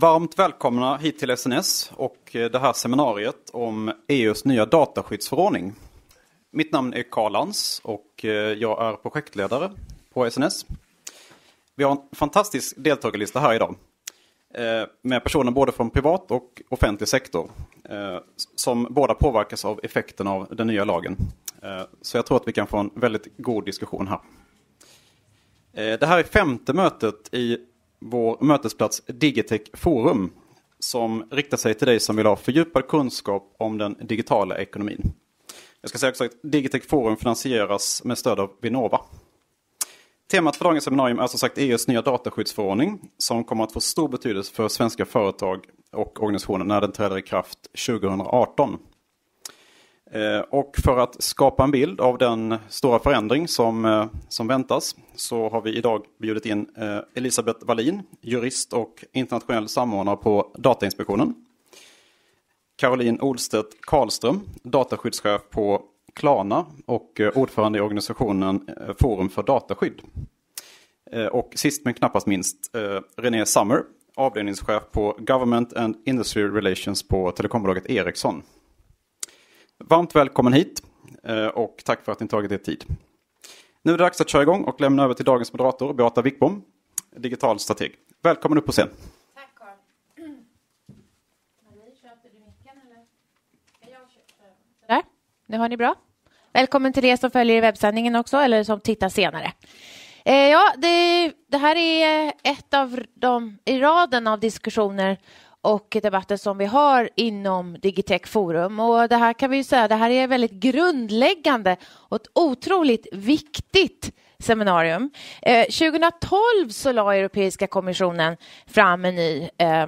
Varmt välkomna hit till SNS och det här seminariet om EUs nya dataskyddsförordning. Mitt namn är Karl Lantz och jag är projektledare på SNS. Vi har en fantastisk deltagarlista här idag med personer både från privat och offentlig sektor som båda påverkas av effekten av den nya lagen. Så jag tror att vi kan få en väldigt god diskussion här. Det här är 5:e mötet i vår mötesplats Digitech Forum som riktar sig till dig som vill ha fördjupad kunskap om den digitala ekonomin. Jag ska säga också att Digitech Forum finansieras med stöd av Vinnova. Temat för dagens seminarium är som sagt EUs nya dataskyddsförordning som kommer att få stor betydelse för svenska företag och organisationer när den träder i kraft 2018. Och för att skapa en bild av den stora förändring som väntas så har vi idag bjudit in Elisabeth Wallin, jurist och internationell samordnare på Datainspektionen. Caroline Olstedt Karlström, dataskyddschef på Klarna och ordförande i organisationen Forum för dataskydd. Och sist men knappast minst René Sommer, avdelningschef på Government and Industry Relations på telekombolaget Ericsson. Varmt välkommen hit och tack för att ni tagit er tid. Nu är det dags att köra igång och lämna över till dagens moderator Beata Wickbom, digital strateg. Välkommen upp på scen. Tack Carl. Marie, köper du micken eller? Där, nu hör ni bra. Välkommen till er som följer i webbsändningen också eller som tittar senare. Det här är ett av de i raden av diskussioner och debatter som vi har inom Digitech Forum. Och det här kan vi ju säga, det här är väldigt grundläggande och ett otroligt viktigt seminarium. 2012 så la Europeiska kommissionen fram en ny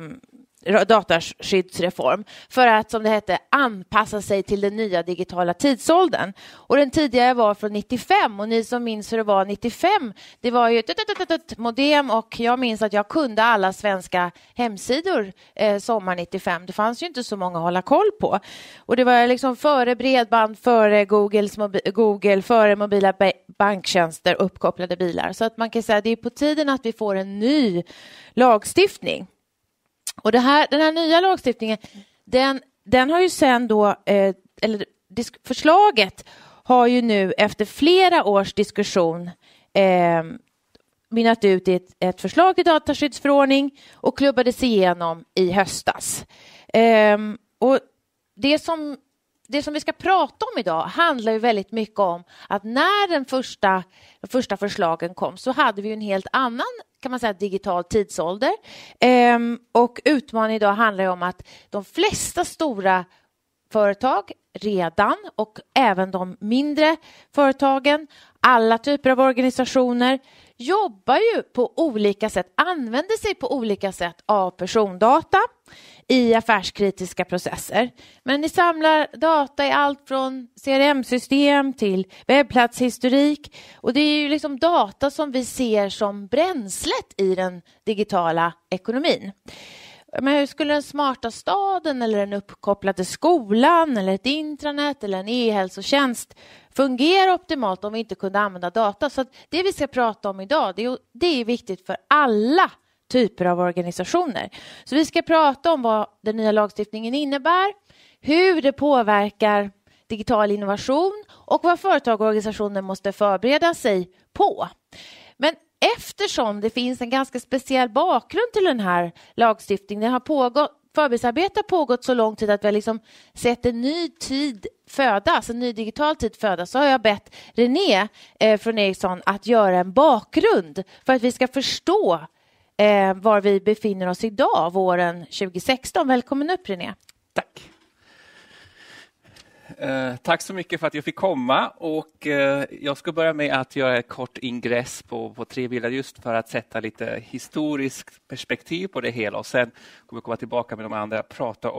dataskyddsreform för att, som det hette, anpassa sig till den nya digitala tidsåldern. Och den tidigare var från 95 och ni som minns hur det var 95, det var ju ett modem och jag minns att jag kunde alla svenska hemsidor sommar 95. Det fanns ju inte så många att hålla koll på. Och det var liksom före bredband, före Google, före mobila banktjänster, uppkopplade bilar. Så att man kan säga att det är på tiden att vi får en ny lagstiftning. Och den här nya lagstiftningen, den har ju sen då, förslaget har ju nu efter flera års diskussion mynnat ut i ett förslag till dataskyddsförordning och klubbades igenom i höstas. Och det som vi ska prata om idag handlar ju väldigt mycket om att när de första förslagen kom så hade vi en helt annan, kan man säga, digital tidsålder. Och utmaningen idag handlar ju om att de flesta stora företag redan och även de mindre företagen, alla typer av organisationer jobbar ju på olika sätt, använder sig på olika sätt av persondata i affärskritiska processer. Men ni samlar data i allt från CRM-system till webbplatshistorik och det är ju liksom data som vi ser som bränslet i den digitala ekonomin. Men hur skulle den smarta staden eller den uppkopplade skolan eller ett intranät eller en e-hälsotjänst fungera optimalt om vi inte kunde använda data? Så att det vi ska prata om idag, det är viktigt för alla typer av organisationer. Så vi ska prata om vad den nya lagstiftningen innebär, hur det påverkar digital innovation och vad företag och organisationer måste förbereda sig på. Men eftersom det finns en ganska speciell bakgrund till den här lagstiftningen, förberedelsearbetet har pågått så lång tid att vi har liksom sett en ny tid födas, en ny digital tid födas, så har jag bett René från Ericsson att göra en bakgrund för att vi ska förstå var vi befinner oss idag, våren 2016. Välkommen upp, René. Tack. Tack så mycket för att jag fick komma och jag ska börja med att göra ett kort ingress på 3 bilder just för att sätta lite historiskt perspektiv på det hela och sen kommer jag komma tillbaka med de andra och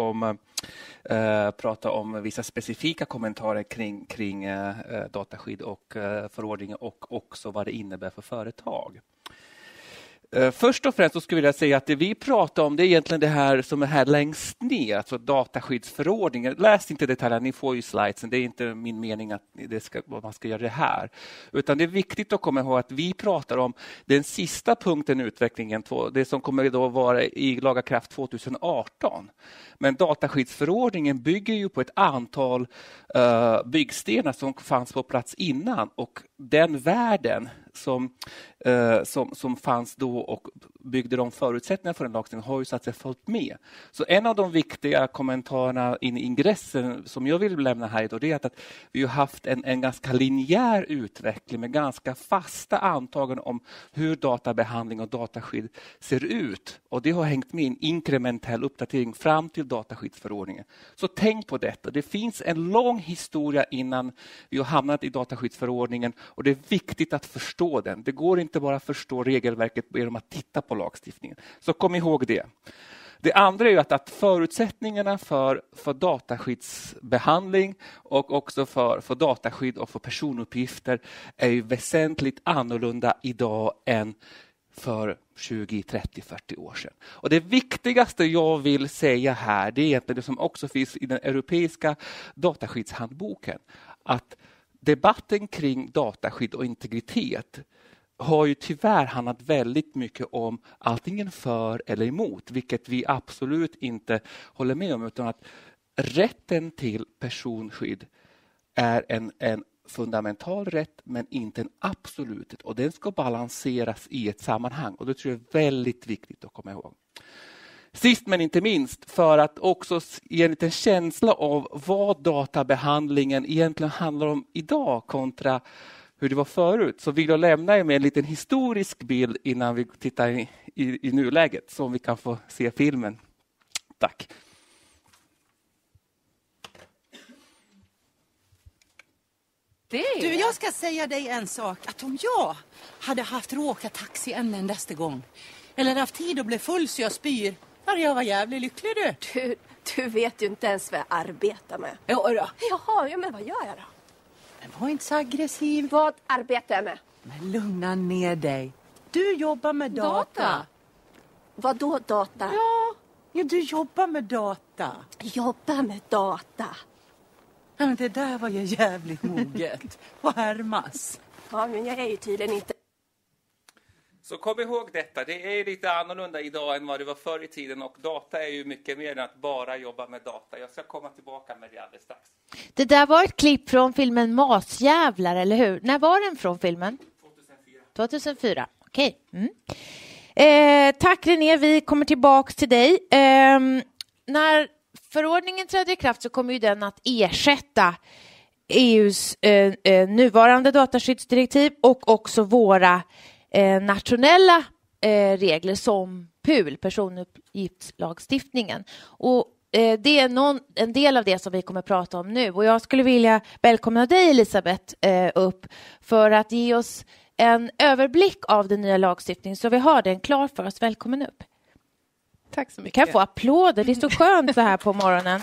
prata om vissa specifika kommentarer kring dataskydd och förordningen och också vad det innebär för företag. Först och främst så skulle jag vilja säga att det vi pratar om det är egentligen det här som är här längst ner, alltså dataskyddsförordningen. Läs inte detaljerna, ni får ju slidesen. Det är inte min mening att man ska göra det här. Utan det är viktigt att komma ihåg att vi pratar om den sista punkten i utvecklingen, det som kommer då vara i laga kraft 2018. Men dataskyddsförordningen bygger ju på ett antal byggstenar som fanns på plats innan, och den världen som fanns då och byggde de förutsättningar för den lagstiftningen har ju så att säga följt med. Så en av de viktiga kommentarerna in i ingressen som jag vill lämna här idag, det är att vi har haft en ganska linjär utveckling med ganska fasta antaganden om hur databehandling och dataskydd ser ut. Och det har hängt med en inkrementell uppdatering fram till dataskyddsförordningen. Så tänk på detta. Det finns en lång historia innan vi har hamnat i dataskyddsförordningen, och det är viktigt att förstå den. Det går inte bara att förstå regelverket genom att titta på lagstiftningen. Så kom ihåg det. Det andra är ju att förutsättningarna för dataskyddsbehandling och också för dataskydd och för personuppgifter är ju väsentligt annorlunda idag än för 20, 30, 40 år sedan. Och det viktigaste jag vill säga här, det är egentligen det som också finns i den europeiska dataskyddshandboken. Att debatten kring dataskydd och integritet har ju tyvärr handlat väldigt mycket om antingen för eller emot, vilket vi absolut inte håller med om, utan att rätten till personskydd är en fundamental rätt men inte en absolut rätt, och den ska balanseras i ett sammanhang, och det tror jag är väldigt viktigt att komma ihåg. Sist men inte minst, för att också ge en liten känsla av vad databehandlingen egentligen handlar om idag kontra hur det var förut, så vill jag lämna er med en liten historisk bild innan vi tittar i nuläget, så vi kan få se filmen. Tack. Du, jag ska säga dig en sak. Att om jag hade haft råd att åka taxi en endaste gång, eller haft tid att bli full så jag spyr, hade jag varit jävligt lycklig Du vet ju inte ens vad jag arbetar med. Jo då. Jaha, ja, men vad gör jag då? Men var inte så aggressiv. Vad arbetar jag med? Men lugna ner dig. Du jobbar med data. Vad då data? Ja, du jobbar med data. Jobba med data. Ja, men det där var ju jävligt moget. Och härmas. Ja, men jag är ju tydligen inte. Så kom ihåg detta, det är lite annorlunda idag än vad det var förr i tiden, och data är ju mycket mer än att bara jobba med data. Jag ska komma tillbaka med det alldeles strax. Det där var ett klipp från filmen Masjävlar, eller hur? När var den från filmen? 2004, okej. Tack René, vi kommer tillbaka till dig. När förordningen träder i kraft så kommer ju den att ersätta EUs nuvarande dataskyddsdirektiv och också våra nationella regler som PUL, personuppgiftslagstiftningen. Och det är en del av det som vi kommer att prata om nu. Och jag skulle vilja välkomna dig Elisabeth upp för att ge oss en överblick av den nya lagstiftningen, så vi har den klar för oss. Välkommen upp. Tack så mycket. Kan jag få applåder? Det är så skönt så här på morgonen.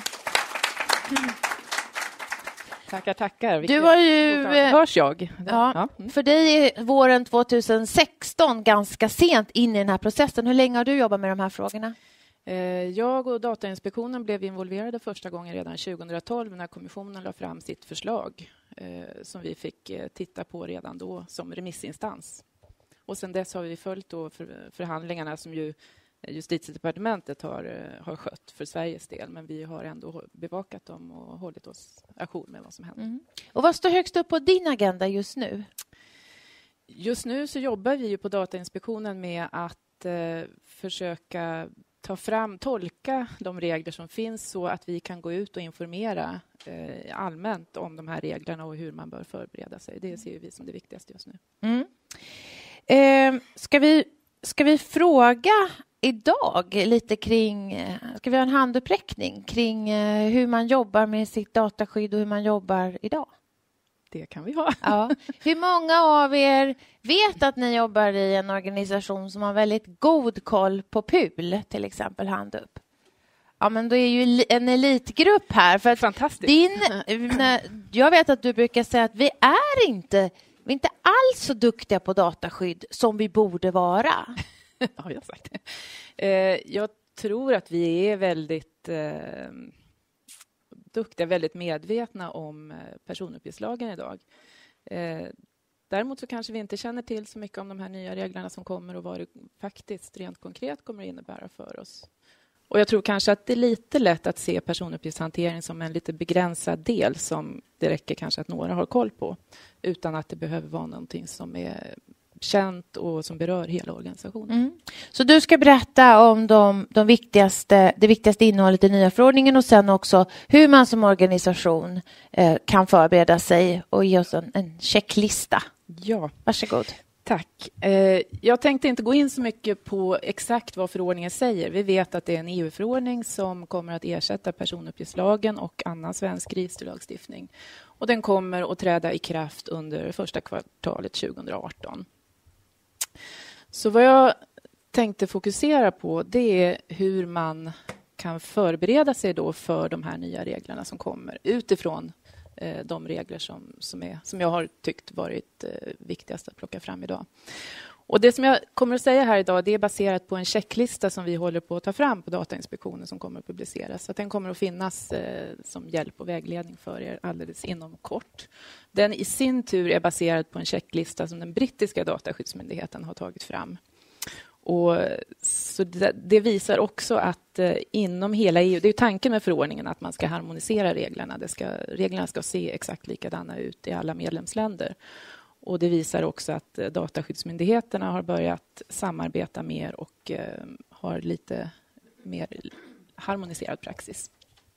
Tackar. Du har ju... Hörs jag? Ja. För dig är våren 2016 ganska sent in i den här processen. Hur länge har du jobbat med de här frågorna? Jag och Datainspektionen blev involverade första gången redan 2012 när kommissionen la fram sitt förslag som vi fick titta på redan då som remissinstans. Och sen dess har vi följt då förhandlingarna som ju Justitiedepartementet har skött för Sveriges del, men vi har ändå bevakat dem och hållit oss ajour med vad som händer. Och vad står högst upp på din agenda just nu? Just nu så jobbar vi ju på Datainspektionen med att försöka tolka de regler som finns så att vi kan gå ut och informera allmänt om de här reglerna och hur man bör förbereda sig. Det ser vi som det viktigaste just nu. Ska vi fråga idag lite kring, ska vi ha en handuppräckning kring hur man jobbar med sitt dataskydd och hur man jobbar idag? Det kan vi ha. Ja. Hur många av er vet att ni jobbar i en organisation som har väldigt god koll på PUL, till exempel? Hand upp. Ja, men då är ju en elitgrupp här. För att fantastiskt. Jag vet att du brukar säga att vi är inte alls så duktiga på dataskydd som vi borde vara. Ja, jag har sagt det. Jag tror att vi är väldigt duktiga, väldigt medvetna om personuppgiftslagen idag. Däremot så kanske vi inte känner till så mycket om de här nya reglerna som kommer och vad det faktiskt rent konkret kommer att innebära för oss. Och jag tror kanske att det är lite lätt att se personuppgiftshantering som en lite begränsad del som det räcker kanske att några har koll på, utan att det behöver vara någonting som är känt och som berör hela organisationen. Mm. Så du ska berätta om det viktigaste innehållet i nya förordningen och sen också hur man som organisation kan förbereda sig och ge oss en checklista. Ja. Varsågod. Tack. Jag tänkte inte gå in så mycket på exakt vad förordningen säger. Vi vet att det är en EU-förordning som kommer att ersätta personuppgiftslagen och annan svensk registerlagstiftning. Och den kommer att träda i kraft under första kvartalet 2018. Så vad jag tänkte fokusera på det är hur man kan förbereda sig då för de här nya reglerna som kommer utifrån de regler som jag har tyckt varit viktigast att plocka fram idag. Och det som jag kommer att säga här idag, det är baserat på en checklista som vi håller på att ta fram på Datainspektionen som kommer att publiceras. Så att den kommer att finnas som hjälp och vägledning för er alldeles inom kort. Den i sin tur är baserad på en checklista som den brittiska dataskyddsmyndigheten har tagit fram. Och så det visar också att inom hela EU, det är tanken med förordningen att man ska harmonisera reglerna. Reglerna ska se exakt likadana ut i alla medlemsländer. Och det visar också att dataskyddsmyndigheterna har börjat samarbeta mer och har lite mer harmoniserad praxis.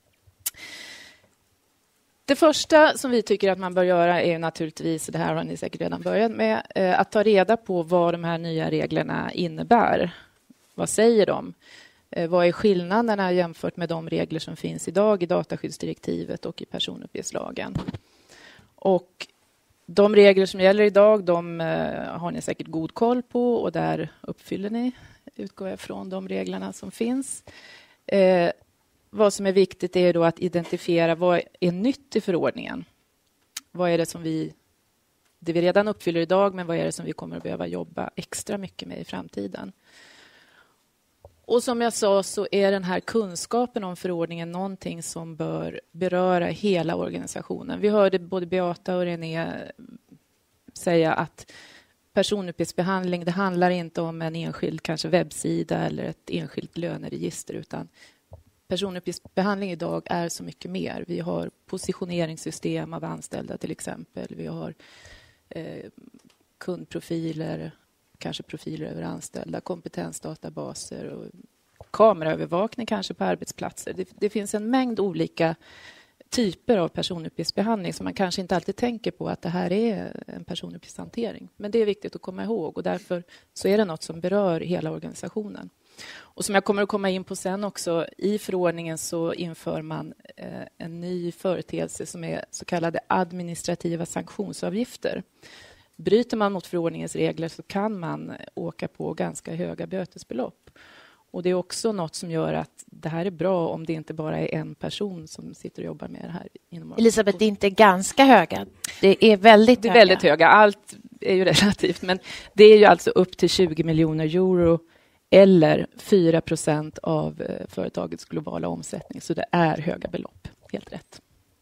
Det första som vi tycker att man bör göra är naturligtvis, det här har ni säkert redan börjat med, att ta reda på vad de här nya reglerna innebär. Vad säger de? Vad är skillnaderna jämfört med de regler som finns idag i dataskyddsdirektivet och i personuppgiftslagen? Och de regler som gäller idag, de har ni säkert god koll på och där uppfyller ni, utgår jag från, de reglerna som finns. Vad som är viktigt är då att identifiera vad är nytt i förordningen. Vad är det som vi redan uppfyller idag, men vad är det som vi kommer att behöva jobba extra mycket med i framtiden? Och som jag sa så är den här kunskapen om förordningen någonting som bör beröra hela organisationen. Vi hörde både Beata och René säga att personuppgiftsbehandling, det handlar inte om en enskild kanske webbsida eller ett enskilt löneregister, utan personuppgiftsbehandling idag är så mycket mer. Vi har positioneringssystem av anställda till exempel. Vi har kundprofiler, kanske profiler över anställda, kompetensdatabaser och kameraövervakning kanske på arbetsplatser. Det finns en mängd olika typer av personuppgiftsbehandling som man kanske inte alltid tänker på att det här är en personuppgiftshantering. Men det är viktigt att komma ihåg och därför så är det något som berör hela organisationen. Och som jag kommer att komma in på sen också, i förordningen så inför man en ny företeelse som är så kallade administrativa sanktionsavgifter. Bryter man mot förordningens regler så kan man åka på ganska höga bötesbelopp. Och det är också något som gör att det här är bra om det inte bara är en person som sitter och jobbar med det här. Elisabeth, det är inte ganska höga. Det är väldigt höga. Det är väldigt höga. Allt är ju relativt, men det är ju alltså upp till 20 miljoner euro eller 4% av företagets globala omsättning. Så det är höga belopp, helt rätt.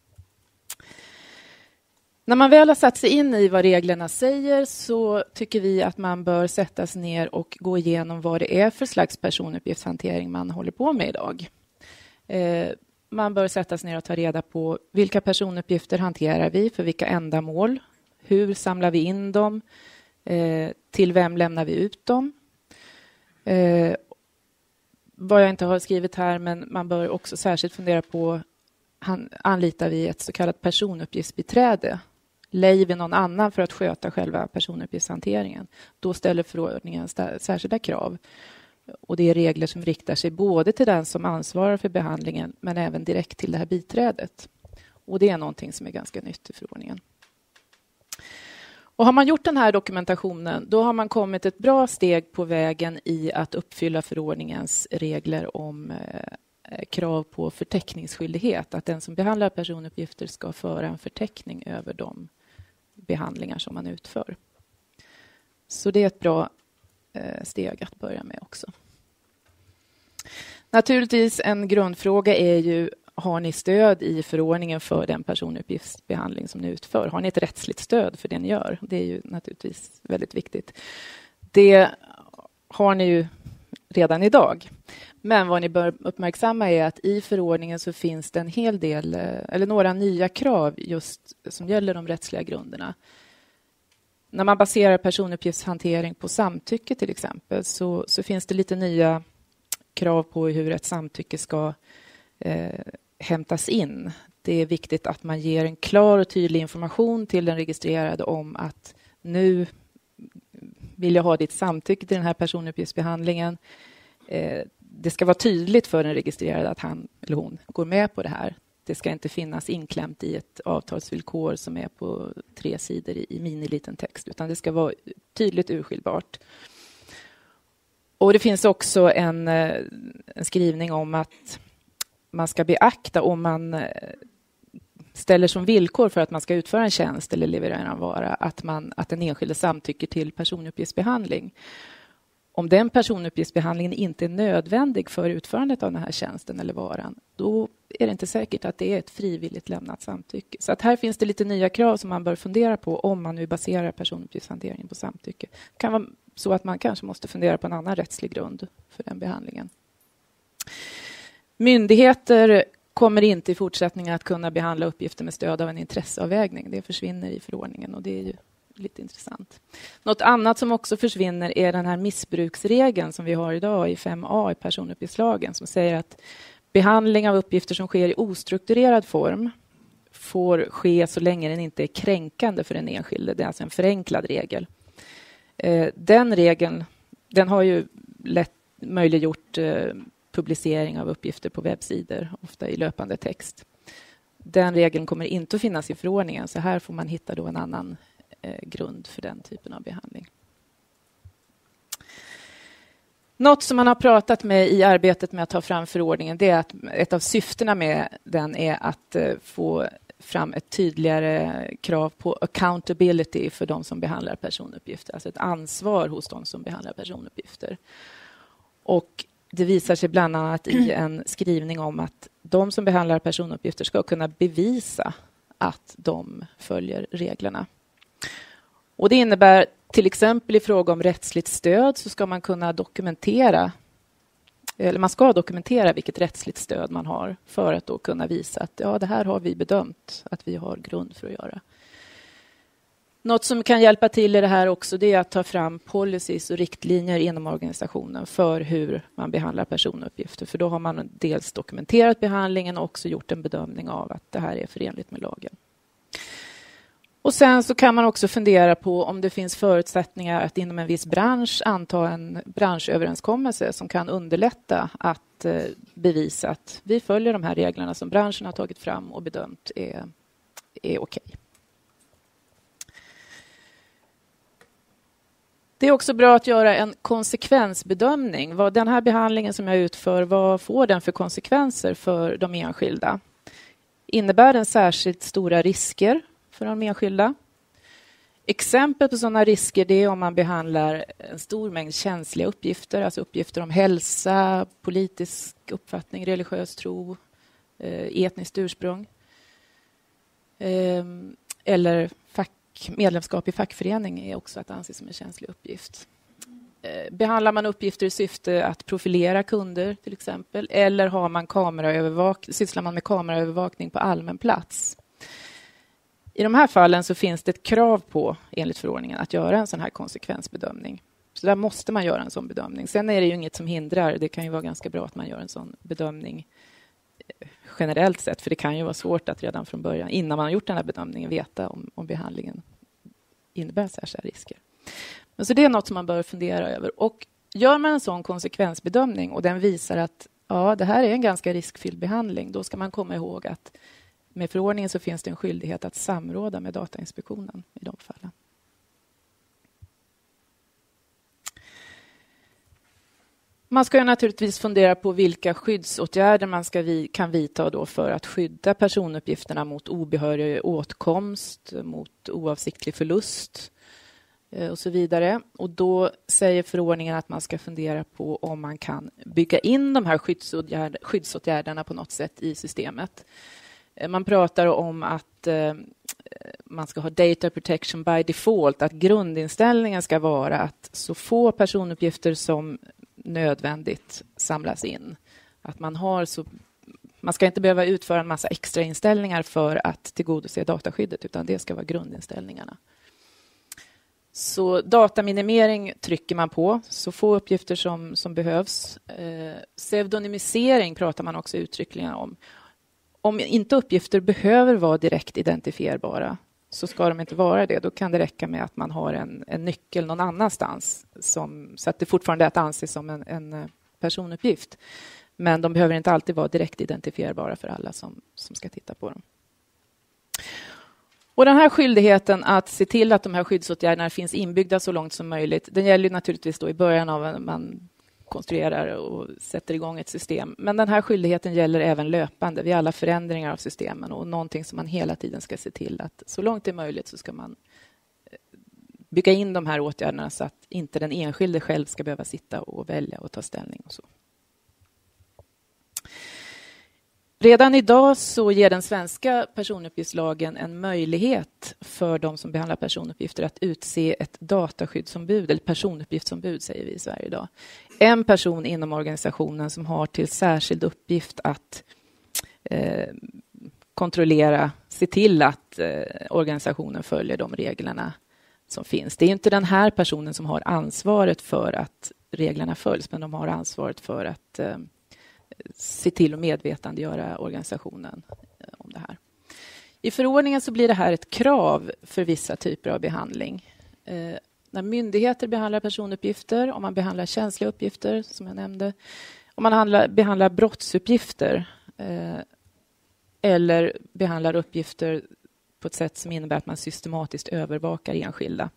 När man väl har satt sig in i vad reglerna säger så tycker vi att man bör sätta sig ner och gå igenom vad det är för slags personuppgiftshantering man håller på med idag. Man bör sätta sig ner och ta reda på vilka personuppgifter hanterar vi, för vilka ändamål, hur samlar vi in dem, till vem lämnar vi ut dem. Vad jag inte har skrivit här, men man bör också särskilt fundera på, anlitar vi ett så kallat personuppgiftsbiträde? Lejer vi någon annan för att sköta själva personuppgiftshanteringen? Då ställer förordningen särskilda krav. Och det är regler som riktar sig både till den som ansvarar för behandlingen men även direkt till det här biträdet. Och det är någonting som är ganska nytt i förordningen. Och har man gjort den här dokumentationen, då har man kommit ett bra steg på vägen i att uppfylla förordningens regler om krav på förteckningsskyldighet. Att den som behandlar personuppgifter ska föra en förteckning över de behandlingar som man utför. Så det är ett bra steg att börja med också. Naturligtvis en grundfråga är ju, har ni stöd i förordningen för den personuppgiftsbehandling som ni utför? Har ni ett rättsligt stöd för det ni gör? Det är ju naturligtvis väldigt viktigt. Det har ni ju redan idag. Men vad ni bör uppmärksamma är att i förordningen så finns det en hel del, eller några nya krav just som gäller de rättsliga grunderna. När man baserar personuppgiftshantering på samtycke till exempel så finns det lite nya krav på hur ett samtycke ska hämtas in. Det är viktigt att man ger en klar och tydlig information till den registrerade om att nu vill jag ha ditt samtycke till den här personuppgiftsbehandlingen. Det ska vara tydligt för den registrerade att han eller hon går med på det här. Det ska inte finnas inklämt i ett avtalsvillkor som är på 3 sidor i miniliten text, utan det ska vara tydligt urskiljbart. Och det finns också en skrivning om att man ska beakta om man ställer som villkor för att man ska utföra en tjänst eller leverera en vara att den enskilde samtycker till personuppgiftsbehandling. Om den personuppgiftsbehandlingen inte är nödvändig för utförandet av den här tjänsten eller varan, då är det inte säkert att det är ett frivilligt lämnat samtycke. Så att här finns det lite nya krav som man bör fundera på om man nu baserar personuppgiftshanteringen på samtycke. Det kan vara så att man kanske måste fundera på en annan rättslig grund för den behandlingen. Myndigheter kommer inte i fortsättningen att kunna behandla uppgifter med stöd av en intresseavvägning. Det försvinner i förordningen och det är ju lite intressant. Något annat som också försvinner är den här missbruksregeln som vi har idag i 5a i personuppgiftslagen som säger att behandling av uppgifter som sker i ostrukturerad form får ske så länge den inte är kränkande för den enskilde. Det är alltså en förenklad regel. Den regeln den har ju möjliggjort publicering av uppgifter på webbsidor, ofta i löpande text. Den regeln kommer inte att finnas i förordningen, så här får man hitta då en annan grund för den typen av behandling. Något som man har pratat med i arbetet med att ta fram förordningen, det är att ett av syftena med den är att få fram ett tydligare krav på accountability för de som behandlar personuppgifter, alltså ett ansvar hos de som behandlar personuppgifter. Och det visar sig bland annat i en skrivning om att de som behandlar personuppgifter ska kunna bevisa att de följer reglerna. Och det innebär till exempel i fråga om rättsligt stöd så ska man kunna dokumentera, eller man ska dokumentera vilket rättsligt stöd man har för att då kunna visa att ja, det här har vi bedömt att vi har grund för att göra. Något som kan hjälpa till i det här också, det är att ta fram policies och riktlinjer inom organisationen för hur man behandlar personuppgifter. För då har man dels dokumenterat behandlingen och också gjort en bedömning av att det här är förenligt med lagen. Och sen så kan man också fundera på om det finns förutsättningar att inom en viss bransch anta en branschöverenskommelse som kan underlätta att bevisa att vi följer de här reglerna som branschen har tagit fram och bedömt är okej. Det är också bra att göra en konsekvensbedömning. Den här behandlingen som jag utför, vad får den för konsekvenser för de enskilda? Innebär den särskilt stora risker för de enskilda? Exempel på sådana risker det är om man behandlar en stor mängd känsliga uppgifter, alltså uppgifter om hälsa, politisk uppfattning, religiös tro, etniskt ursprung eller medlemskap i fackförening är också att anse som en känslig uppgift. Behandlar man uppgifter i syfte att profilera kunder till exempel, eller har man sysslar man med kameraövervakning på allmän plats? I de här fallen så finns det ett krav på, enligt förordningen, att göra en sån här konsekvensbedömning. Så där måste man göra en sån bedömning. Sen är det ju inget som hindrar. Det kan ju vara ganska bra att man gör en sån bedömning generellt sett. För det kan ju vara svårt att redan från början, innan man har gjort den här bedömningen, veta om behandlingen innebär särskilda risker. Men så det är något som man bör fundera över. Och gör man en sån konsekvensbedömning och den visar att ja, det här är en ganska riskfylld behandling, då ska man komma ihåg att med förordningen så finns det en skyldighet att samråda med Datainspektionen i de fallen. Man ska naturligtvis fundera på vilka skyddsåtgärder man kan vidta då för att skydda personuppgifterna mot obehörig åtkomst, mot oavsiktlig förlust och så vidare. Och då säger förordningen att man ska fundera på om man kan bygga in de här skyddsåtgärderna på något sätt i systemet. Man pratar om att man ska ha data protection by default, att grundinställningen ska vara att så få personuppgifter som nödvändigt samlas in. Att man ska inte behöva utföra en massa extra inställningar för att tillgodose dataskyddet, utan det ska vara grundinställningarna. Så dataminimering trycker man på, så få uppgifter som behövs. Pseudonymisering pratar man också uttryckligen om. Om inte uppgifter behöver vara direkt identifierbara så ska de inte vara det. Då kan det räcka med att man har en nyckel någon annanstans så att det fortfarande är att anse som en personuppgift. Men de behöver inte alltid vara direkt identifierbara för alla som ska titta på dem. Och den här skyldigheten att se till att de här skyddsåtgärderna finns inbyggda så långt som möjligt, den gäller naturligtvis då i början av när man konstruerar och sätter igång ett system. Men den här skyldigheten gäller även löpande vid alla förändringar av systemen, och någonting som man hela tiden ska se till att så långt det är möjligt så ska man bygga in de här åtgärderna så att inte den enskilde själv ska behöva sitta och välja och ta ställning och så. Redan idag så ger den svenska personuppgiftslagen en möjlighet för de som behandlar personuppgifter att utse ett dataskyddsombud, eller personuppgiftsombud säger vi i Sverige idag. En person inom organisationen som har till särskild uppgift att kontrollera, se till att organisationen följer de reglerna som finns. Det är inte den här personen som har ansvaret för att reglerna följs, men de har ansvaret för att se till att medvetandegöra organisationen om det här. I förordningen så blir det här ett krav för vissa typer av behandling. När myndigheter behandlar personuppgifter, om man behandlar känsliga uppgifter som jag nämnde, om man behandlar brottsuppgifter eller behandlar uppgifter på ett sätt som innebär att man systematiskt övervakar enskilda.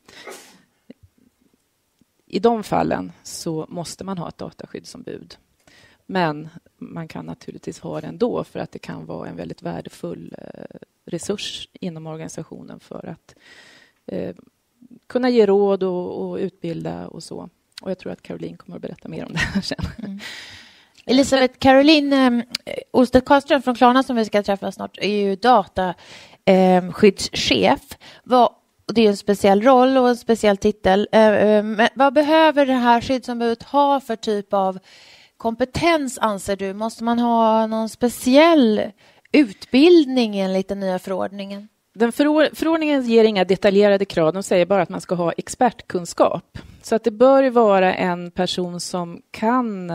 I de fallen så måste man ha ett dataskyddsombud. Men man kan naturligtvis ha det ändå för att det kan vara en väldigt värdefull resurs inom organisationen för att kunna ge råd och utbilda och så. Och jag tror att Caroline kommer att berätta mer om det här sen. Mm. Elisabeth, Caroline Olstedt Karlström från Klarna som vi ska träffa snart är ju dataskyddschef. Det är en speciell roll och en speciell titel. Vad behöver det här skyddsombudet ha för typ av kompetens anser du? Måste man ha någon speciell utbildning enligt den nya förordningen? Den förordningen ger inga detaljerade krav. De säger bara att man ska ha expertkunskap. Så att det bör vara en person som kan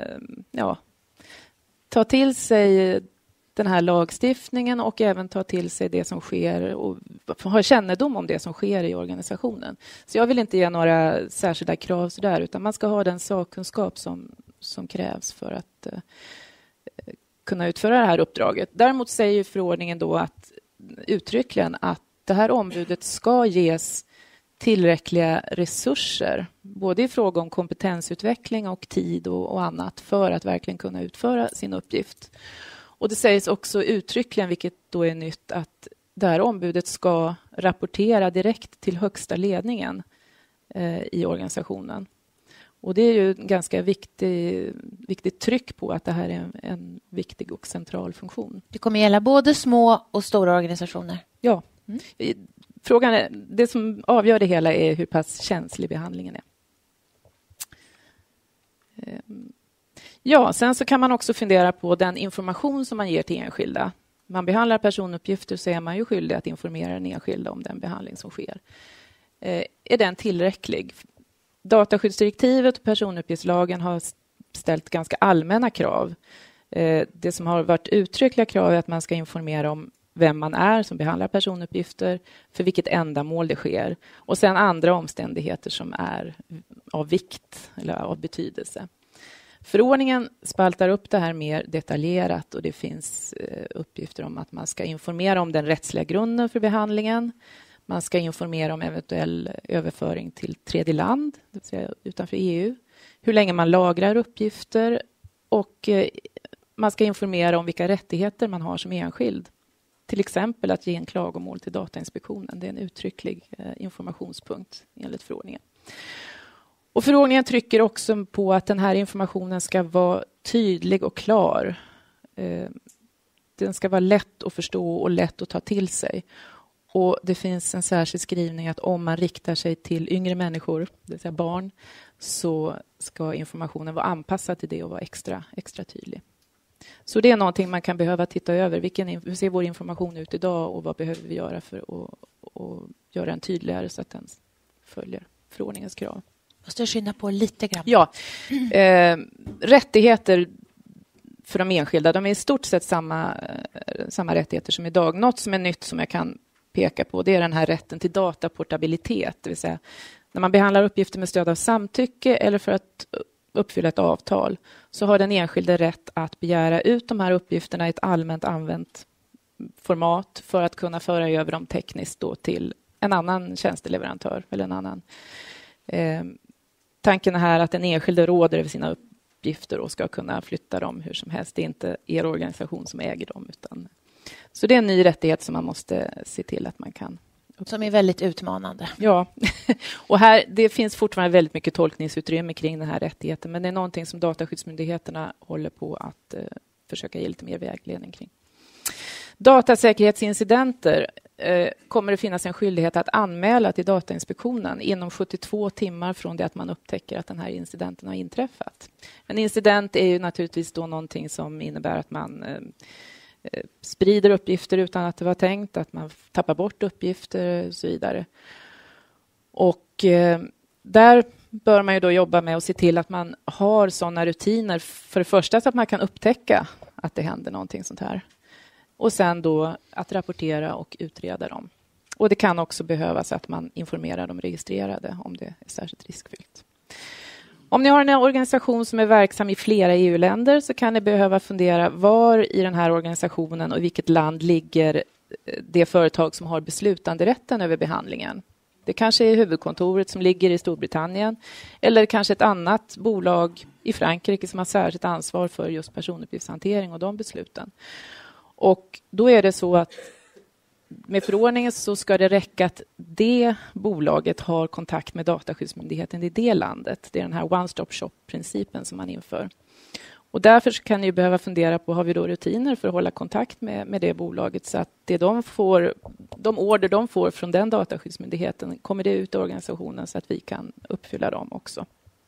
ta till sig den här lagstiftningen och även ta till sig det som sker och ha kännedom om det som sker i organisationen. Så jag vill inte ge några särskilda krav så där, utan man ska ha den sakkunskap som krävs för att kunna utföra det här uppdraget. Däremot säger förordningen då att uttryckligen att det här ombudet ska ges tillräckliga resurser, både i fråga om kompetensutveckling och tid och annat för att verkligen kunna utföra sin uppgift. Och det sägs också uttryckligen, vilket då är nytt, att det här ombudet ska rapportera direkt till högsta ledningen i organisationen. Och det är ju en ganska viktigt tryck på att det här är en viktig och central funktion. Det kommer gälla både små och stora organisationer. Ja. Mm. Frågan är, det som avgör det hela är hur pass känslig behandlingen är. Ja, sen så kan man också fundera på den information som man ger till enskilda. Man behandlar personuppgifter så är man ju skyldig att informera den enskilda om den behandling som sker. Är den tillräcklig? Dataskyddsdirektivet och personuppgiftslagen har ställt ganska allmänna krav. Det som har varit uttryckliga krav är att man ska informera om vem man är som behandlar personuppgifter, för vilket ändamål det sker. Och sen andra omständigheter som är av vikt eller av betydelse. Förordningen spaltar upp det här mer detaljerat och det finns uppgifter om att man ska informera om den rättsliga grunden för behandlingen. Man ska informera om eventuell överföring till tredje land, det vill säga utanför EU. Hur länge man lagrar uppgifter och man ska informera om vilka rättigheter man har som enskild. Till exempel att ge en klagomål till Datainspektionen. Det är en uttrycklig informationspunkt enligt förordningen. Och förordningen trycker också på att den här informationen ska vara tydlig och klar. Den ska vara lätt att förstå och lätt att ta till sig. Och det finns en särskild skrivning att om man riktar sig till yngre människor, det vill säga barn, så ska informationen vara anpassad till det och vara extra tydlig. Så det är någonting man kan behöva titta över. Hur ser vår information ut idag och vad behöver vi göra för att göra den tydligare så att den följer förordningens krav. Måste jag skynda på lite grann? Ja, rättigheter för de enskilda, de är i stort sett samma rättigheter som idag. Något som är nytt som jag kan peka på, det är den här rätten till dataportabilitet. Det vill säga, när man behandlar uppgifter med stöd av samtycke eller för att uppfylla ett avtal, så har den enskilde rätt att begära ut de här uppgifterna i ett allmänt använt format för att kunna föra över dem tekniskt då till en annan tjänsteleverantör eller en annan. Tanken är här att den enskilde råder över sina uppgifter och ska kunna flytta dem hur som helst. Det är inte er organisation som äger dem. Så det är en ny rättighet som man måste se till att man kan. Som är väldigt utmanande. Ja, och det finns fortfarande väldigt mycket tolkningsutrymme kring den här rättigheten. Men det är någonting som dataskyddsmyndigheterna håller på att försöka ge lite mer vägledning kring. Datasäkerhetsincidenter kommer det finnas en skyldighet att anmäla till Datainspektionen inom 72 timmar från det att man upptäcker att den här incidenten har inträffat. En incident är ju naturligtvis då någonting som innebär att man sprider uppgifter utan att det var tänkt, att man tappar bort uppgifter och så vidare. Och där bör man ju då jobba med att se till att man har sådana rutiner, för det första så att man kan upptäcka att det händer någonting sånt här. Och sen då att rapportera och utreda dem. Och det kan också behövas att man informerar de registrerade om det är särskilt riskfyllt. Om ni har en organisation som är verksam i flera EU-länder så kan ni behöva fundera var i den här organisationen och i vilket land ligger det företag som har beslutanderätten över behandlingen. Det kanske är huvudkontoret som ligger i Storbritannien eller kanske ett annat bolag i Frankrike som har särskilt ansvar för just personuppgiftshantering och de besluten. Och då är det så att med förordningen så ska det räcka att det bolaget har kontakt med Dataskyddsmyndigheten i det landet. Det är den här one-stop-shop-principen som man inför. Och därför kan ni behöva fundera på, har vi då rutiner för att hålla kontakt med det bolaget så att det de order de får från den Dataskyddsmyndigheten kommer det ut i organisationen så att vi kan uppfylla dem också.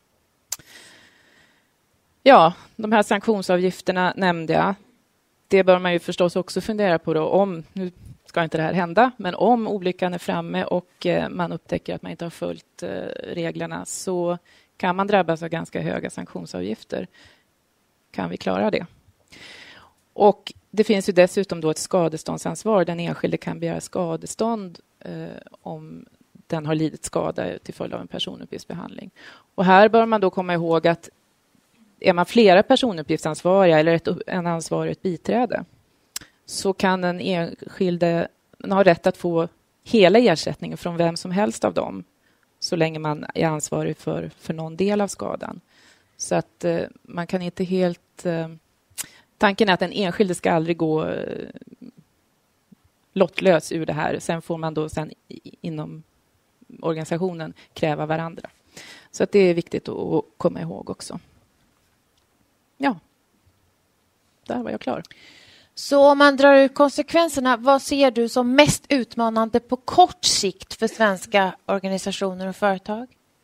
Ja, de här sanktionsavgifterna nämnde jag. Det bör man ju förstås också fundera på då, om, nu ska inte det här hända, men om olyckan är framme och man upptäcker att man inte har följt reglerna så kan man drabbas av ganska höga sanktionsavgifter. Kan vi klara det? Och det finns ju dessutom då ett skadeståndsansvar. Den enskilde kan begära skadestånd om den har lidit skada till följd av en personuppgiftsbehandling. Och här bör man då komma ihåg att är man flera personuppgiftsansvariga eller en ansvarig ett biträde så kan den enskilde ha rätt att få hela ersättningen från vem som helst av dem så länge man är ansvarig för någon del av skadan. Så att man kan inte helt... tanken är att den enskilde ska aldrig gå lottlös ur det här. Sen får man då inom organisationen kräva varandra. Så att det är viktigt att komma ihåg också. Ja, där var jag klar. Så om man drar ut konsekvenserna, vad ser du som mest utmanande på kort sikt för svenska organisationer och företag?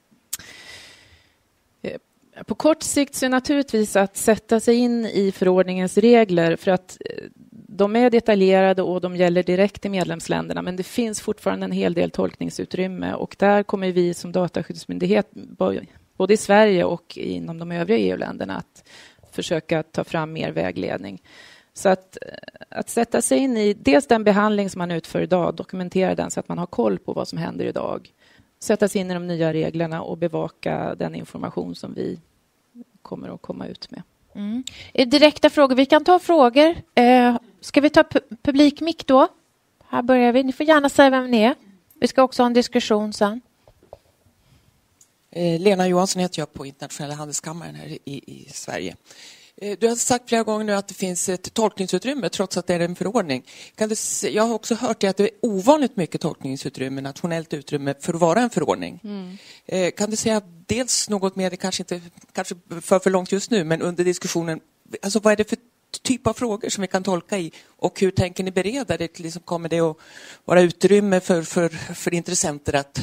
På kort sikt så är naturligtvis att sätta sig in i förordningens regler för att de är detaljerade och de gäller direkt i medlemsländerna, men det finns fortfarande en hel del tolkningsutrymme och där kommer vi som dataskyddsmyndighet både i Sverige och inom de övriga EU-länderna att försöka ta fram mer vägledning. Så att sätta sig in i dels den behandling som man utför idag, dokumentera den så att man har koll på vad som händer idag. Sätta sig in i de nya reglerna och bevaka den information som vi kommer att komma ut med. Mm. Direkta frågor. Vi kan ta frågor. Ska vi ta publikmick då? Här börjar vi. Ni får gärna säga vem ni är. Vi ska också ha en diskussion sen. Lena Johansson heter jag på Internationella handelskammaren här i Sverige. Du har sagt flera gånger nu att det finns ett tolkningsutrymme trots att det är en förordning. Jag har också hört att det är ovanligt mycket tolkningsutrymme, nationellt utrymme för att vara en förordning. Kan du säga dels något mer, det kanske för långt just nu, men under diskussionen, alltså vad är det för typ av frågor som vi kan tolka i och hur tänker ni bereda det? Liksom, kommer det att vara utrymme för intressenter att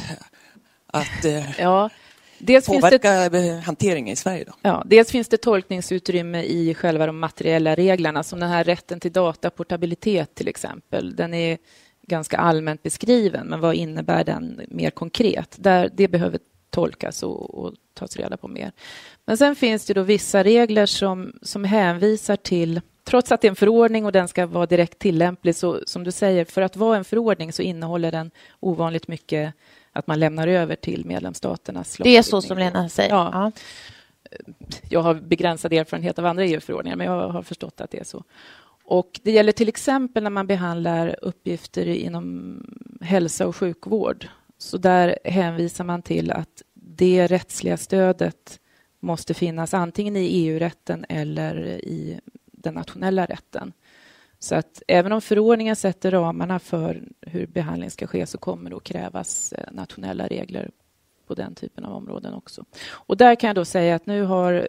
dels påverka hanteringen i Sverige? Då? Ja, dels finns det tolkningsutrymme i själva de materiella reglerna, som den här rätten till dataportabilitet till exempel. Den är ganska allmänt beskriven, men vad innebär den mer konkret? Det behöver tolkas och tas reda på mer. Men sen finns det då vissa regler som hänvisar till, trots att det är en förordning och den ska vara direkt tillämplig, så som du säger, för att vara en förordning så innehåller den ovanligt mycket att man lämnar över till medlemsstaternas lagstiftning. Det är så som Lena säger. Ja. Jag har begränsad erfarenhet av andra EU-förordningar, men jag har förstått att det är så. Och det gäller till exempel när man behandlar uppgifter inom hälsa och sjukvård. Så där hänvisar man till att det rättsliga stödet måste finnas antingen i EU-rätten eller i den nationella rätten. Så att även om förordningen sätter ramarna för hur behandling ska ske så kommer det att krävas nationella regler på den typen av områden också. Och där kan jag då säga att nu har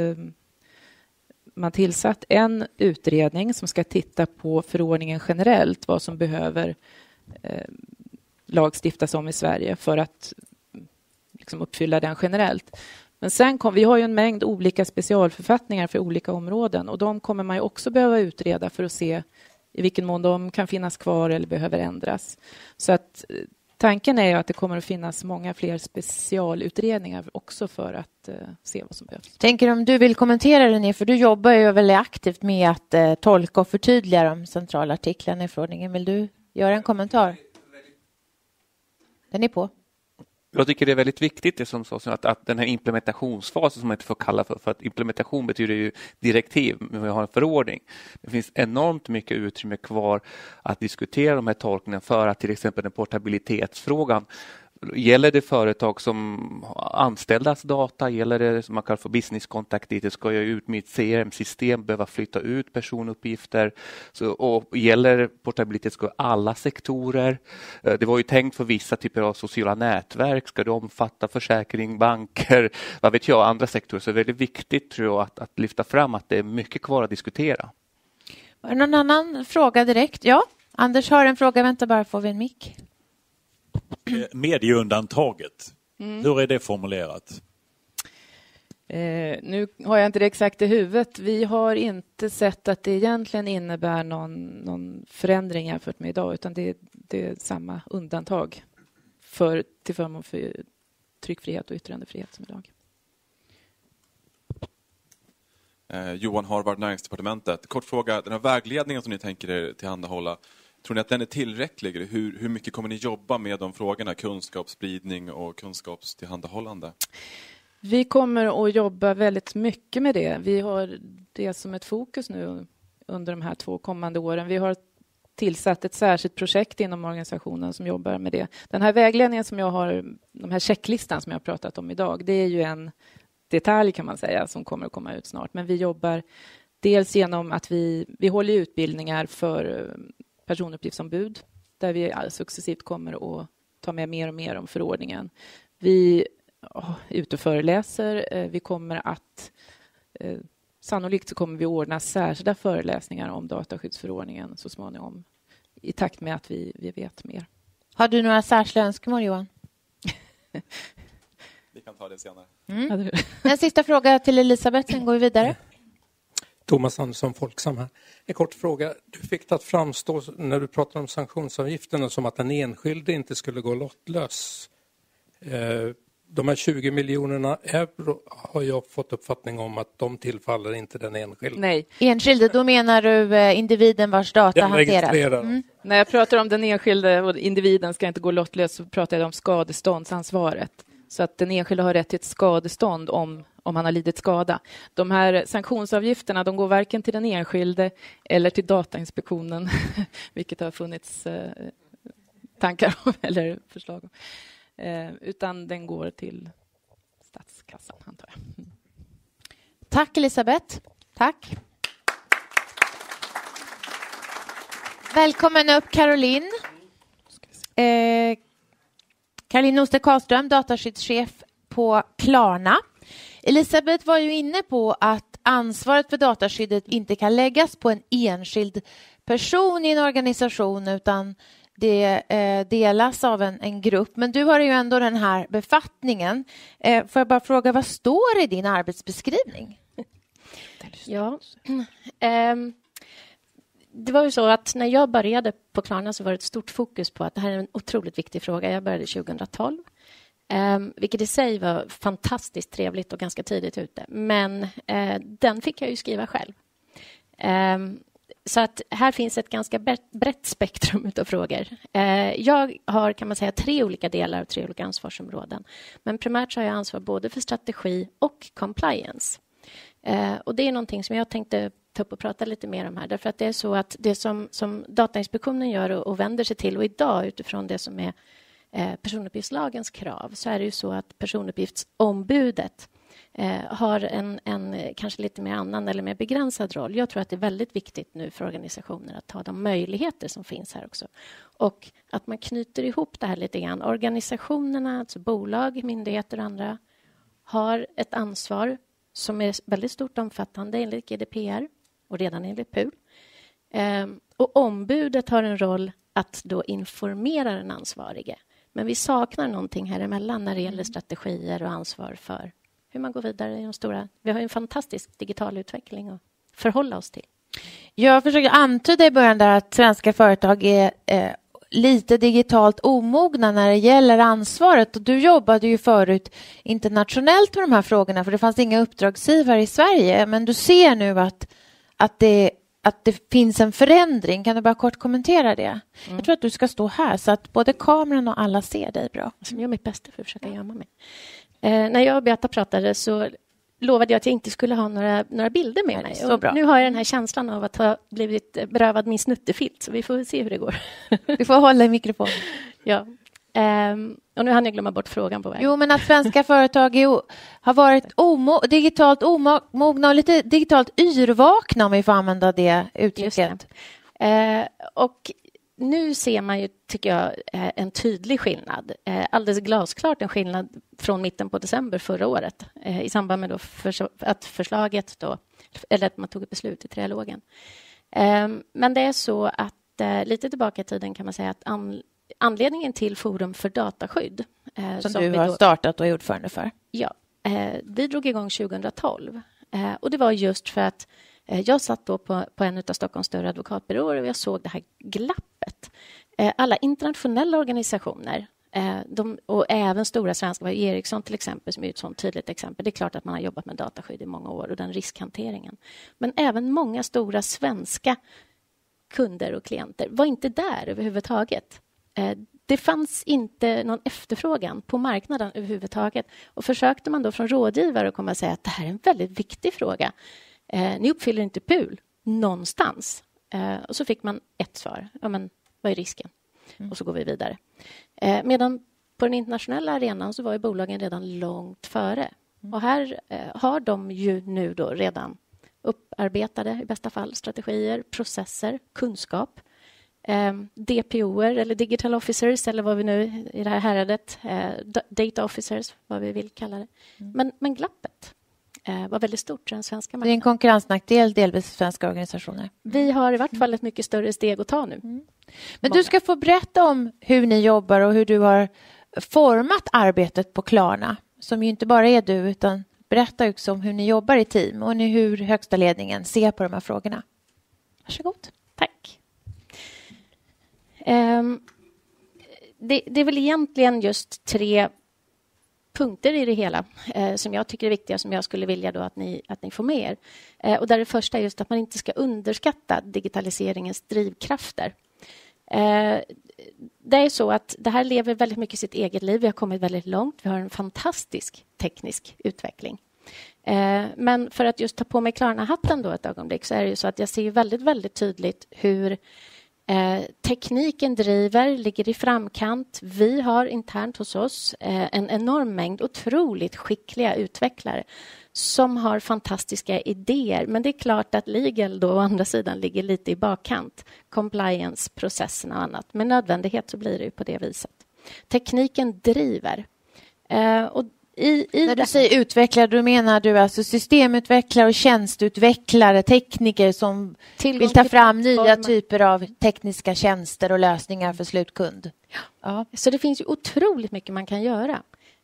man tillsatt en utredning som ska titta på förordningen generellt, vad som behöver lagstiftas om i Sverige för att liksom uppfylla den generellt. Men sen vi har ju en mängd olika specialförfattningar för olika områden och de kommer man ju också behöva utreda för att se i vilken mån de kan finnas kvar eller behöver ändras. Så att tanken är ju att det kommer att finnas många fler specialutredningar också för att se vad som behövs. Tänker om du vill kommentera det, för du jobbar ju väldigt aktivt med att tolka och förtydliga de centrala artiklarna i förordningen. Vill du göra en kommentar? Den är på. Jag tycker det är väldigt viktigt det som sades, att den här implementationsfasen som man inte får kalla för att implementation betyder ju direktiv, men vi har en förordning. Det finns enormt mycket utrymme kvar att diskutera de här tolkningarna för att till exempel den portabilitetsfrågan. Gäller det företag som anställdas data? Gäller det som man kallar för business-kontakt dit? Ska jag ut mitt CRM-system behöva flytta ut personuppgifter? Och gäller portabilitet ska alla sektorer? Det var ju tänkt för vissa typer av sociala nätverk. Ska det omfatta försäkring, banker, vad vet jag, andra sektorer? Så det är väldigt viktigt tror jag att lyfta fram att det är mycket kvar att diskutera. Var det någon annan fråga direkt? Ja, Anders har en fråga. Vänta bara, får vi en mick? Medieundantaget. Hur är det formulerat? Nu har jag inte det exakt i huvudet. Vi har inte sett att det egentligen innebär någon förändring jämfört med idag, utan det är samma undantag till förmån för tryckfrihet och yttrandefrihet som idag. Johan Harvard, Näringsdepartementet. Kort fråga, den här vägledningen som ni tänker er tillhandahålla, tror ni att den är tillräcklig? Hur mycket kommer ni jobba med de frågorna? Kunskapsspridning och kunskapstillhandahållande? Vi kommer att jobba väldigt mycket med det. Vi har det som ett fokus nu under de här 2 kommande åren. Vi har tillsatt ett särskilt projekt inom organisationen som jobbar med det. Den här vägledningen som jag har, de här checklistan som jag har pratat om idag, det är ju en detalj kan man säga som kommer att komma ut snart. Men vi jobbar dels genom att vi håller utbildningar för personuppgiftsombud där vi successivt kommer att ta med mer och mer om förordningen. Vi är ute och föreläser. Vi kommer att sannolikt så kommer vi ordna särskilda föreläsningar om dataskyddsförordningen så småningom i takt med att vi vet mer. Har du några särskilda önskemål, Johan? Vi kan ta det senare. En sista fråga till Elisabeth, sen går vi vidare. Thomas Andersson, Folksam här. En kort fråga. Du fick det att framstå när du pratade om sanktionsavgifterna som att den enskilde inte skulle gå lottlös. De här 20 miljonerna euro har jag fått uppfattning om att de tillfaller inte den enskilde. Nej. Enskilde, då menar du individen vars data hanteras? När jag pratar om den enskilde och individen ska inte gå lottlös så pratar jag om skadeståndsansvaret. Så att den enskilde har rätt till ett skadestånd om han har lidit skada. De här sanktionsavgifterna de går varken till den enskilde eller till Datainspektionen, vilket har funnits tankar om eller förslag om. Utan den går till statskassan, antar jag. Tack Elisabeth. Tack. Välkommen upp Caroline. Caroline Oster Karlström, dataskyddschef på Klarna. Elisabeth var ju inne på att ansvaret för dataskyddet inte kan läggas på en enskild person i en organisation utan det delas av en grupp. Men du har ju ändå den här befattningen. Får jag bara fråga, vad står i din arbetsbeskrivning? Ja, det var ju så att när jag började på Klarna så var det ett stort fokus på att det här är en otroligt viktig fråga. Jag började 2012, vilket i sig var fantastiskt trevligt och ganska tidigt ute. Men den fick jag ju skriva själv. Så att här finns ett ganska brett spektrum av frågor. Jag har, kan man säga, 3 olika delar och 3 olika ansvarsområden. Men primärt så har jag ansvar både för strategi och compliance. Och det är någonting som jag tänkte ta upp och prata lite mer om här. Därför att det är så att det som Datainspektionen gör och vänder sig till, och idag utifrån det som är personuppgiftslagens krav, så är det ju så att personuppgiftsombudet har en kanske lite mer annan eller mer begränsad roll. Jag tror att det är väldigt viktigt nu för organisationer att ta de möjligheter som finns här också. Och att man knyter ihop det här lite grann. Organisationerna, alltså bolag, myndigheter och andra, har ett ansvar som är väldigt stort och omfattande enligt GDPR och redan enligt PUL. Och ombudet har en roll att då informera den ansvarige. Men vi saknar någonting här emellan när det gäller strategier och ansvar för hur man går vidare i de stora. Vi har en fantastisk digital utveckling att förhålla oss till. Jag försöker antyda i början där att svenska företag är lite digitalt omogna när det gäller ansvaret. Och du jobbade ju förut internationellt med de här frågorna för det fanns inga uppdragsgivare i Sverige. Men du ser nu att det finns en förändring. Kan du bara kort kommentera det? Jag tror att du ska stå här så att både kameran och alla ser dig bra. Jag gör mitt bästa för att försöka gömma mig. När jag och Beata pratade så lovade jag att jag inte skulle ha några bilder med mig. Så bra. Nu har jag den här känslan av att ha blivit berövad min snuttefilt, så vi får se hur det går. Du får hålla i mikrofonen. Ja. Och nu hann jag glömma bort frågan på vägen. Jo, men att svenska företag har varit digitalt omogna och lite digitalt yrvakna, om vi får använda det uttrycket. Och nu ser man ju, tycker jag, en tydlig skillnad. Alldeles glasklart en skillnad från mitten på december förra året i samband med då att förslaget då, eller att man tog ett beslut i trialogen. Men det är så att lite tillbaka i tiden kan man säga att anledningen till Forum för dataskydd som du har startat och är ordförande för. Ja, vi drog igång 2012 och det var just för att jag satt då på en av Stockholms större advokatbyråer och jag såg det här glappet. Alla internationella organisationer och även stora svenska, Ericsson till exempel som är ett sånt tydligt exempel. Det är klart att man har jobbat med dataskydd i många år och den riskhanteringen. Men även många stora svenska kunder och klienter var inte där överhuvudtaget. Det fanns inte någon efterfrågan på marknaden överhuvudtaget. Och försökte man då från rådgivare att komma och säga att det här är en väldigt viktig fråga. Ni uppfyller inte PUL någonstans. Och så fick man ett svar. Ja, men vad är risken? Och så går vi vidare. Medan på den internationella arenan så var ju bolagen redan långt före. Och här har de ju nu då redan upparbetade, i bästa fall, strategier, processer, kunskap. DPOer eller digital officers eller vad vi nu i det här häradet, data officers, vad vi vill kalla det. Men glappet var väldigt stort i den svenska marknaden. Det är en konkurrensnackdel delvis för svenska organisationer. Vi har i vart fall ett mycket större steg att ta nu. Men du ska få berätta om hur ni jobbar och hur du har format arbetet på Klarna. Som ju inte bara är du utan berätta också om hur ni jobbar i team och hur högsta ledningen ser på de här frågorna. Varsågod. Tack. Det är väl egentligen just 3 punkter i det hela som jag tycker är viktiga, som jag skulle vilja då att ni får med er. Och där det första är just att man inte ska underskatta digitaliseringens drivkrafter. Det är så att det här lever väldigt mycket sitt eget liv. Vi har kommit väldigt långt. Vi har en fantastisk teknisk utveckling. Men för att just ta på mig Klarna-hatten då ett ögonblick så är det ju så att jag ser väldigt, väldigt tydligt hur Tekniken driver, ligger i framkant. Vi har internt hos oss en enorm mängd otroligt skickliga utvecklare som har fantastiska idéer. Men det är klart att legal då å andra sidan ligger lite i bakkant. Compliance-processerna och annat. Med nödvändighet så blir det ju på det viset. Tekniken driver. Och när du säger utvecklare, då menar du alltså systemutvecklare och tjänstutvecklare, tekniker som vill ta fram nya typer av tekniska tjänster och lösningar för slutkund. Ja. Så det finns ju otroligt mycket man kan göra.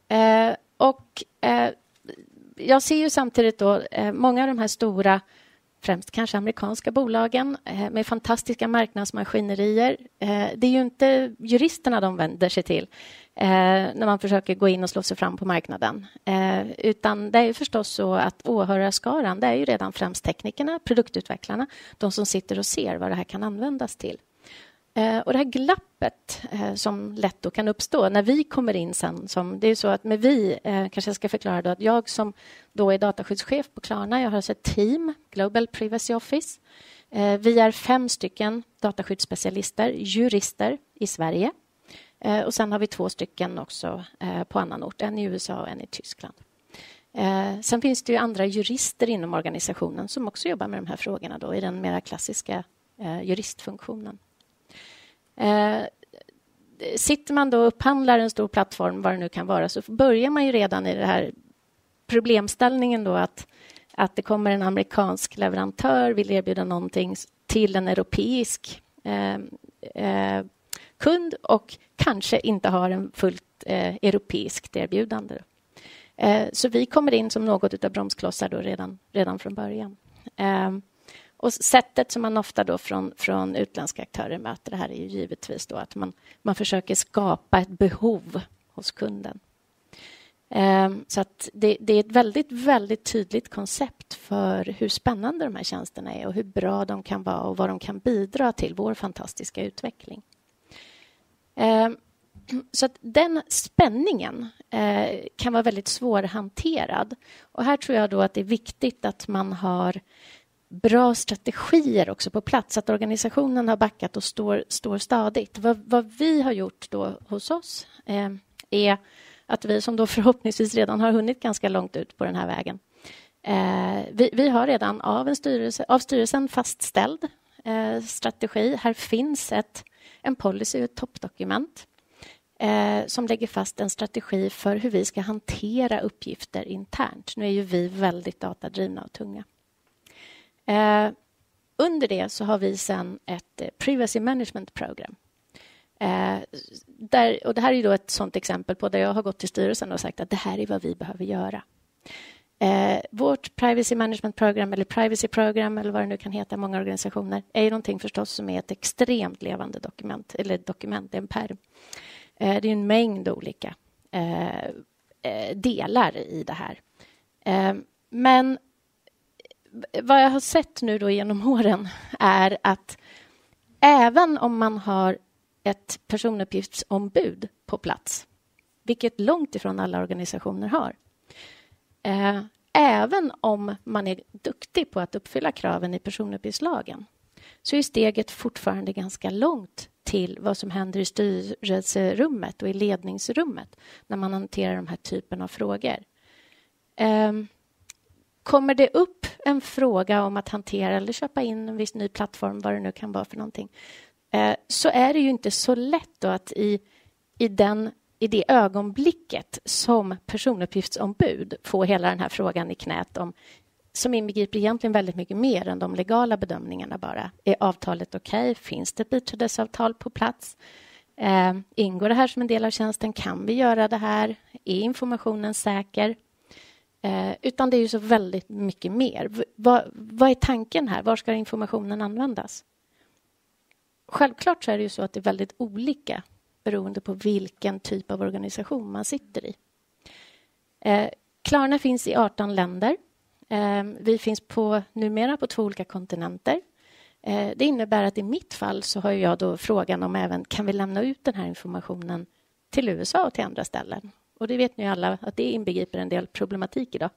Jag ser ju samtidigt då många av de här stora, främst kanske amerikanska bolagen med fantastiska marknadsmaskinerier. Det är ju inte juristerna de vänder sig till när man försöker gå in och slå sig fram på marknaden. Utan det är ju förstås så att åhörarskaran, det är ju redan främst teknikerna, produktutvecklarna, de som sitter och ser vad det här kan användas till. Och det här glappet som lätt då kan uppstå när vi kommer in sen, det är ju så att med vi, kanske jag ska förklara då, att jag som då är dataskyddschef på Klarna, jag har alltså ett team, Global Privacy Office. Vi är 5 stycken dataskyddsspecialister, jurister i Sverige. Och sen har vi 2 stycken också på annan ort, en i USA och en i Tyskland. Sen finns det ju andra jurister inom organisationen som också jobbar med de här frågorna då, i den mer klassiska juristfunktionen. Sitter man då och upphandlar en stor plattform, vad det nu kan vara, så börjar man ju redan i den här problemställningen då att det kommer en amerikansk leverantör, vill erbjuda någonting till en europeisk kund och kanske inte har en fullt europeiskt erbjudande. Så vi kommer in som något av bromsklossar då redan från början. Och sättet som man ofta då från utländska aktörer möter det här är ju givetvis då att man försöker skapa ett behov hos kunden. Så att det är ett väldigt, väldigt tydligt koncept för hur spännande de här tjänsterna är och hur bra de kan vara och vad de kan bidra till vår fantastiska utveckling. Så att den spänningen kan vara väldigt svårhanterad. Och här tror jag då att det är viktigt att man har bra strategier också på plats, att organisationen har backat och står stadigt. Vad vi har gjort då hos oss är att vi som då förhoppningsvis redan har hunnit ganska långt ut på den här vägen. Vi har redan av styrelsen fastställd strategi. Här finns en policy och ett toppdokument som lägger fast en strategi för hur vi ska hantera uppgifter internt. Nu är ju vi väldigt datadrivna och tunga. Under det så har vi sedan ett Privacy Management Program. Och det här är då ett sådant exempel på där jag har gått till styrelsen och sagt att det här är vad vi behöver göra. Vårt Privacy Management Program eller Privacy Program eller vad det nu kan heta i många organisationer är ju någonting förstås som är ett extremt levande dokument, eller dokument, en pärm. Det är en mängd olika delar i det här. Men vad jag har sett nu då genom åren är att även om man har ett personuppgiftsombud på plats, vilket långt ifrån alla organisationer har, även om man är duktig på att uppfylla kraven i personuppgiftslagen, så är steget fortfarande ganska långt till vad som händer i styrelserummet och i ledningsrummet när man hanterar de här typen av frågor. Kommer det upp en fråga om att hantera eller köpa in en viss ny plattform, vad det nu kan vara för någonting, så är det ju inte så lätt då att i det ögonblicket som personuppgiftsombud få hela den här frågan i knät som inbegriper egentligen väldigt mycket mer än de legala bedömningarna bara. Är avtalet okej? Finns det ett biträdesavtal på plats? Ingår det här som en del av tjänsten? Kan vi göra det här? Är informationen säker? Utan det är ju så väldigt mycket mer. Vad är tanken här? Var ska informationen användas? Självklart så är det ju så att det är väldigt olika beroende på vilken typ av organisation man sitter i. Klarna finns i 18 länder. Vi finns numera på 2 olika kontinenter. Det innebär att i mitt fall så har jag då frågan om även kan vi lämna ut den här informationen till USA och till andra ställen. Och det vet ni alla att det inbegriper en del problematik idag.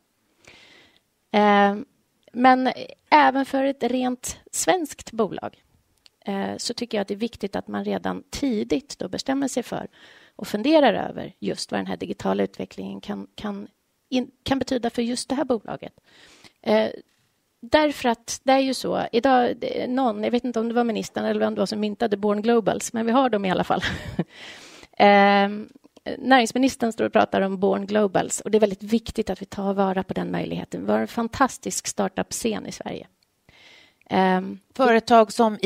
Men även för ett rent svenskt bolag så tycker jag att det är viktigt att man redan tidigt då bestämmer sig för och funderar över just vad den här digitala utvecklingen kan betyda för just det här bolaget. Därför att det är ju så, idag, jag vet inte om det var ministern eller vem det var som myntade Born Globals, men vi har dem i alla fall. Näringsministern står och pratar om Born Globals och det är väldigt viktigt att vi tar vara på den möjligheten. Vi har en fantastisk startup-scen i Sverige. Företag som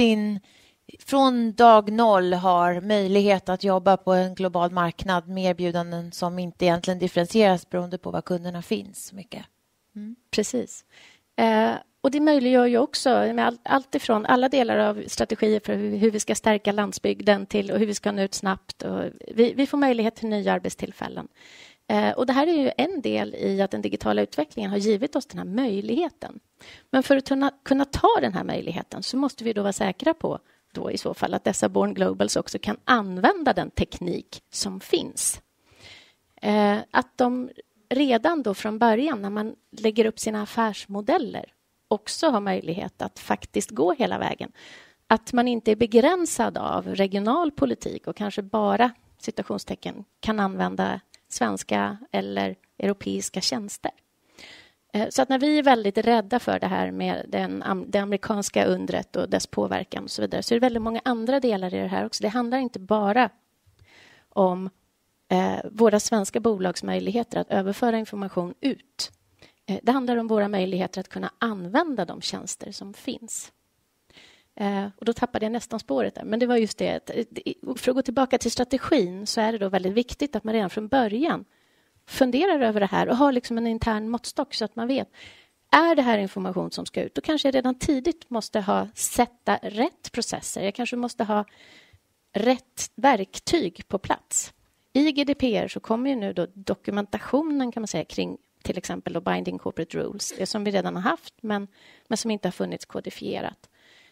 från dag 0 har möjlighet att jobba på en global marknad med erbjudanden som inte egentligen differentieras beroende på var kunderna finns. Mycket. Precis. Och det möjliggör ju också med allt ifrån alla delar av strategier för hur vi ska stärka landsbygden till och hur vi ska nå ut snabbt. Och vi får möjlighet till nya arbetstillfällen. Och det här är ju en del i att den digitala utvecklingen har givit oss den här möjligheten. Men för att kunna ta den här möjligheten så måste vi då vara säkra på då i så fall att dessa Born Globals också kan använda den teknik som finns. Att de redan då från början när man lägger upp sina affärsmodeller också har möjlighet att faktiskt gå hela vägen. Att man inte är begränsad av regional politik och kanske bara citationstecken kan använda svenska eller europeiska tjänster. Så att när vi är väldigt rädda för det här med det amerikanska undret och dess påverkan och så vidare så är det väldigt många andra delar i det här också. Det handlar inte bara om våra svenska bolags möjligheter att överföra information ut. Det handlar om våra möjligheter att kunna använda de tjänster som finns. Och då tappade jag nästan spåret där. Men det var just det. För att gå tillbaka till strategin så är det då väldigt viktigt att man redan från början funderar över det här och har liksom en intern måttstock så att man vet. Är det här information som ska ut? Då kanske jag redan tidigt måste sätta rätt processer. Jag kanske måste ha rätt verktyg på plats. I GDPR så kommer ju nu då dokumentationen kan man säga kring till exempel då binding corporate rules. Det som vi redan har haft men som inte har funnits kodifierat.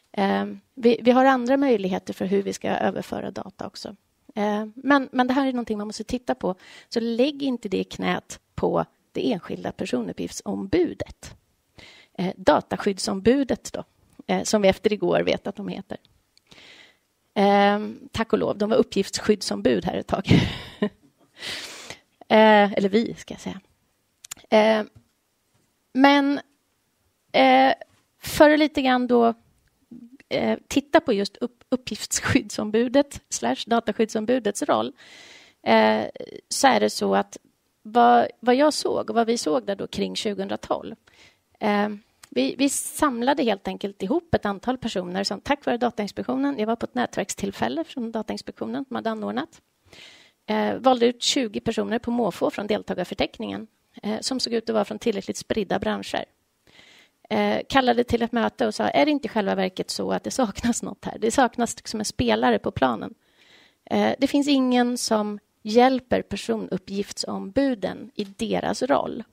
Vi har andra möjligheter för hur vi ska överföra data också. Men det här är någonting man måste titta på. Så lägg inte det i knät på det enskilda personuppgiftsombudet. Dataskyddsombudet då, som vi efter igår vet att de heter. Tack och lov, de var uppgiftsskyddsombud här ett tag. Eller vi, ska jag säga. Men för lite grann då titta på just uppgiftsskyddsombudet / dataskyddsombudets roll så är det så att vad jag såg och vad vi såg där då kring 2012 vi samlade helt enkelt ihop ett antal personer som tack vare Datainspektionen, jag var på ett nätverkstillfälle från Datainspektionen som hade anordnat, valde ut 20 personer på måfå från deltagarförteckningen som såg ut att vara från tillräckligt spridda branscher. Kallade till ett möte och sa, är det inte i själva verket så att det saknas något här? Det saknas liksom en spelare på planen. Det finns ingen som hjälper personuppgiftsombuden i deras roll.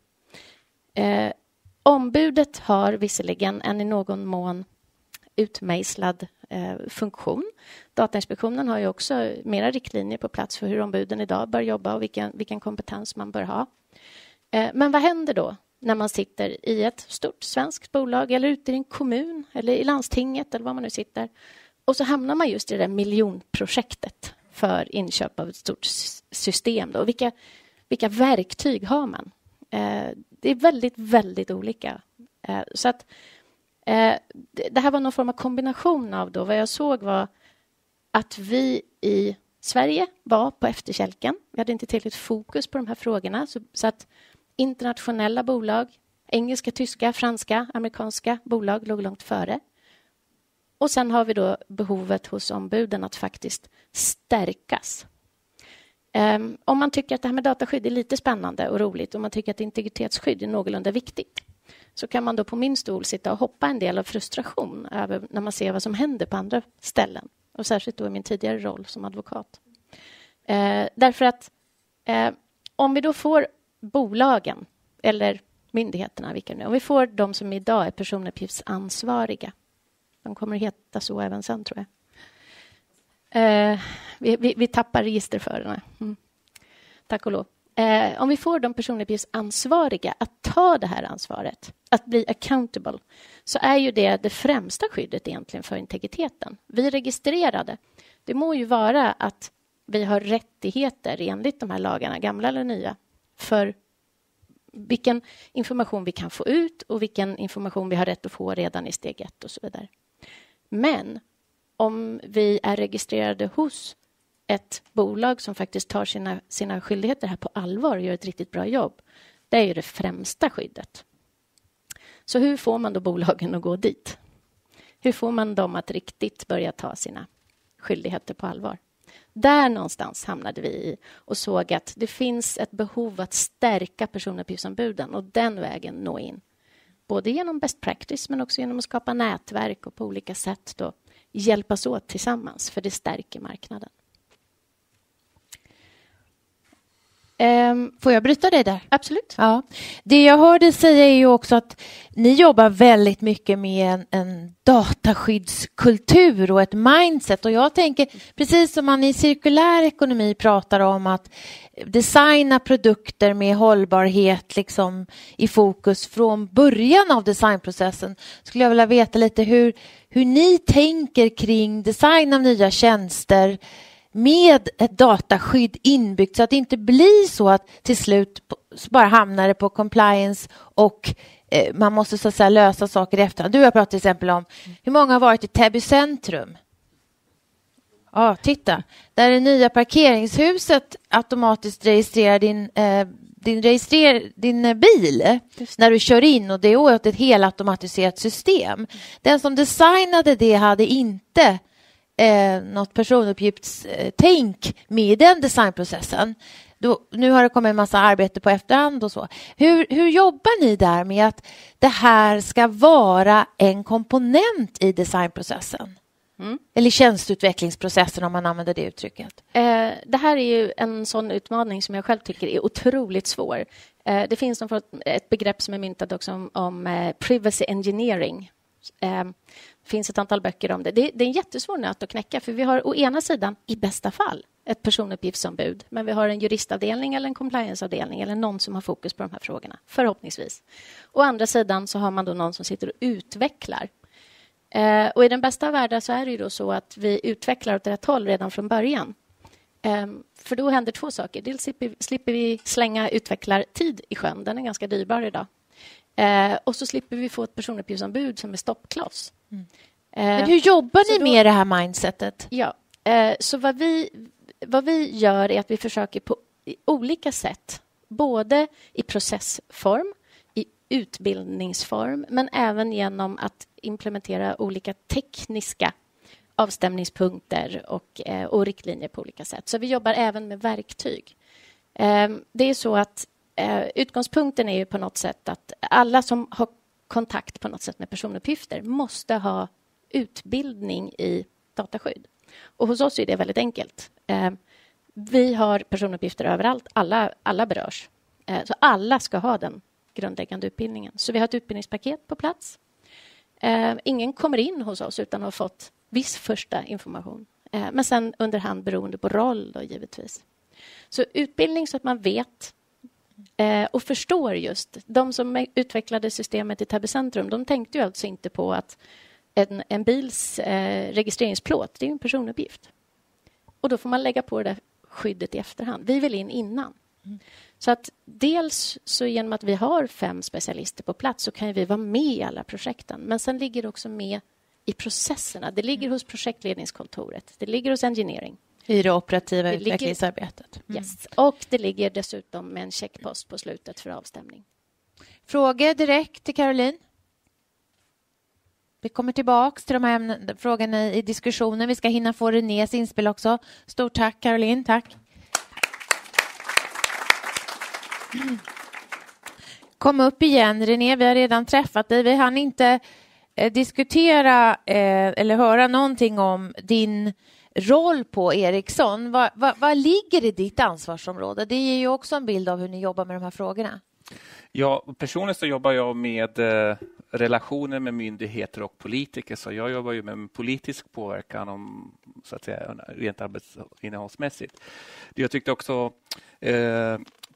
Ombudet har visserligen en i någon mån utmejslad funktion. Datainspektionen har ju också mera riktlinjer på plats för hur ombuden idag bör jobba och vilken kompetens man bör ha. Men vad händer då när man sitter i ett stort svenskt bolag eller ute i en kommun eller i landstinget eller var man nu sitter och så hamnar man just i det där miljonprojektet för inköp av ett stort system. Då. Vilka verktyg har man? Det är väldigt, väldigt olika. Så att det här var någon form av kombination av då. Vad jag såg var att vi i Sverige var på efterkälken. Vi hade inte tillräckligt fokus på de här frågorna. Så att internationella bolag, engelska, tyska, franska, amerikanska bolag låg långt före. Och sen har vi då behovet hos ombuden att faktiskt stärkas. Om man tycker att det här med dataskydd är lite spännande och roligt och man tycker att integritetsskydd är någorlunda viktigt så kan man då på min stol sitta och hoppa en del av frustration över när man ser vad som händer på andra ställen. Och särskilt då i min tidigare roll som advokat. Därför att om vi då får bolagen eller myndigheterna, vilka nu, om vi får de som idag är personuppgiftsansvariga, de kommer att heta så även sen tror jag. Vi tappar registerförarna. Tack och lov. om vi får de personuppgiftsansvariga att ta det här ansvaret, att bli accountable, så är ju det främsta skyddet egentligen för integriteten. Vi registrerade. Det må ju vara att vi har rättigheter enligt de här lagarna, gamla eller nya, för vilken information vi kan få ut och vilken information vi har rätt att få redan i steg 1 och så vidare. Men om vi är registrerade hos ett bolag som faktiskt tar sina skyldigheter här på allvar och gör ett riktigt bra jobb, det är ju det främsta skyddet. Så hur får man då bolagen att gå dit? Hur får man dem att riktigt börja ta sina skyldigheter på allvar? Där någonstans hamnade vi i och såg att det finns ett behov att stärka personuppgiftsombuden och den vägen nå in. Både genom best practice men också genom att skapa nätverk och på olika sätt då hjälpas åt tillsammans, för det stärker marknaden. Får jag bryta dig där? Absolut. Ja. Det jag hörde säga är ju också att ni jobbar väldigt mycket med en dataskyddskultur och ett mindset. Och jag tänker, precis som man i cirkulär ekonomi pratar om att designa produkter med hållbarhet liksom i fokus från början av designprocessen, skulle jag vilja veta lite hur ni tänker kring design av nya tjänster med ett dataskydd inbyggt, så att det inte blir så att till slut bara hamnar det på compliance och man måste så att säga lösa saker i efterhand. Du har pratat till exempel om hur många har varit i Täby centrum. Ja, titta. Där det nya parkeringshuset automatiskt registrerar din bil när du kör in, och det är ett helautomatiserat system. Den som designade det hade inte något personuppgiftstänk med den designprocessen. Nu har det kommit en massa arbete på efterhand och så. Hur jobbar ni där med att det här ska vara en komponent i designprocessen? Eller tjänsteutvecklingsprocessen, om man använder det uttrycket. Det här är ju en sån utmaning som jag själv tycker är otroligt svår. Det finns ett begrepp som är myntat också om privacy engineering. Det finns ett antal böcker om det. Det är en jättesvår nöt att knäcka, för vi har å ena sidan i bästa fall ett personuppgiftsombud, men vi har en juristavdelning eller en complianceavdelning eller någon som har fokus på de här frågorna, förhoppningsvis. Å andra sidan så har man då någon som sitter och utvecklar. Och i den bästa av världar så är det ju då så att vi utvecklar åt rätt håll redan från början. För då händer två saker. Dels slipper vi slänga utvecklartid i sjön. Den är ganska dyrbar idag. Och så slipper vi få ett personuppgiftsombud som är stoppkloss. Men hur jobbar ni med det här mindsetet? Ja, så vad vi gör är att vi försöker på olika sätt, både i processform, i utbildningsform, men även genom att implementera olika tekniska avstämningspunkter och riktlinjer på olika sätt. Så vi jobbar även med verktyg. Det är så att utgångspunkten är ju på något sätt att alla som har kontakt på något sätt med personuppgifter måste ha utbildning i dataskydd. Och hos oss är det väldigt enkelt. Vi har personuppgifter överallt. Alla berörs. Så alla ska ha den grundläggande utbildningen. Så vi har ett utbildningspaket på plats. Ingen kommer in hos oss utan att ha fått viss första information. Men sen underhand beroende på roll då, givetvis. Så utbildning så att man vet och förstår just. De som utvecklade systemet i Täby centrum, de tänkte ju alltså inte på att en bils registreringsplåt, det är en personuppgift. Och då får man lägga på det där skyddet i efterhand. Vi vill in innan. Så att dels så genom att vi har 5 specialister på plats så kan vi vara med i alla projekten. Men sen ligger det också med i processerna. Det ligger hos projektledningskontoret. Det ligger hos engineering. I det operativa utvecklingsarbetet. Yes. Och det ligger dessutom med en checkpost på slutet för avstämning. Frågor direkt till Caroline? Vi kommer tillbaka till de här frågorna i diskussionen. Vi ska hinna få Renés inspel också. Stort tack Caroline, tack. Kom upp igen René, vi har redan träffat dig. Vi hann inte diskutera eller höra någonting om din roll på Ericsson. Vad ligger i ditt ansvarsområde? Det ger ju också en bild av hur ni jobbar med de här frågorna. Ja, personligen så jobbar jag med relationer med myndigheter och politiker, så jag jobbar ju med politisk påverkan om, så att säga, rent arbetsinnehållsmässigt. Jag tyckte också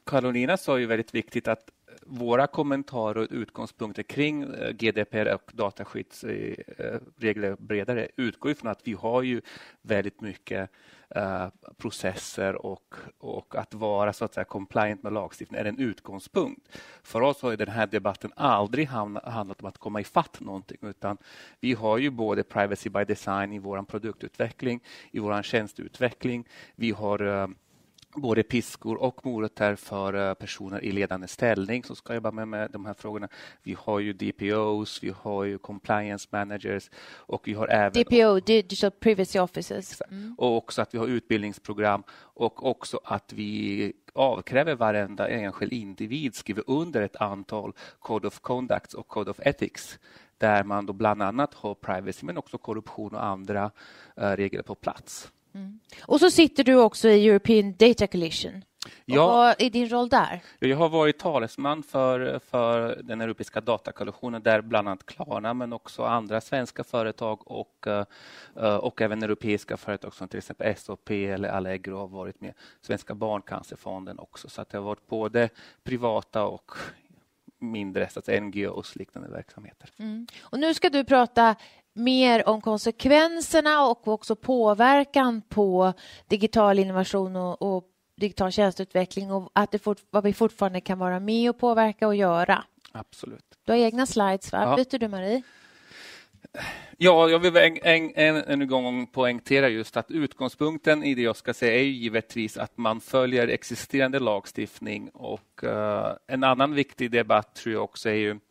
Carolina sa ju väldigt viktigt att våra kommentarer och utgångspunkter kring GDPR och dataskyddsregler bredare utgår ifrån att vi har ju väldigt mycket processer och att vara så att säga compliant med lagstiftningen är en utgångspunkt. För oss har ju den här debatten aldrig handlat om att komma ifatt någonting, utan vi har ju både privacy by design i vår produktutveckling, i vår tjänsteutveckling. Vi har både piskor och morötter för personer i ledande ställning som ska jobba med de här frågorna. Vi har ju DPOs, vi har ju compliance managers och vi har även DPO, Digital Privacy Officers. Och också att vi har utbildningsprogram och också att vi avkräver varenda enskild individ skriver under ett antal Code of Conduct och Code of Ethics där man då bland annat har privacy men också korruption och andra regler på plats. Och så sitter du också i European Data Coalition. Ja, vad är din roll där? Jag har varit talesman för den europeiska datakoalitionen där bland annat Klarna men också andra svenska företag och även europeiska företag som till exempel SAP eller Allegro har varit med. Svenska barncancerfonden också. Så att det har varit både privata och mindre så att NGOs liknande verksamheter. Och nu ska du prata mer om konsekvenserna och också påverkan på digital innovation och digital tjänsteutveckling och att vad vi fortfarande kan vara med och påverka och göra. Absolut. Du har egna slides, va? Ja. Byter du, Marie? Ja, jag vill en gång poängtera just att utgångspunkten i det jag ska säga är givetvis att man följer existerande lagstiftning och en annan viktig debatt tror jag också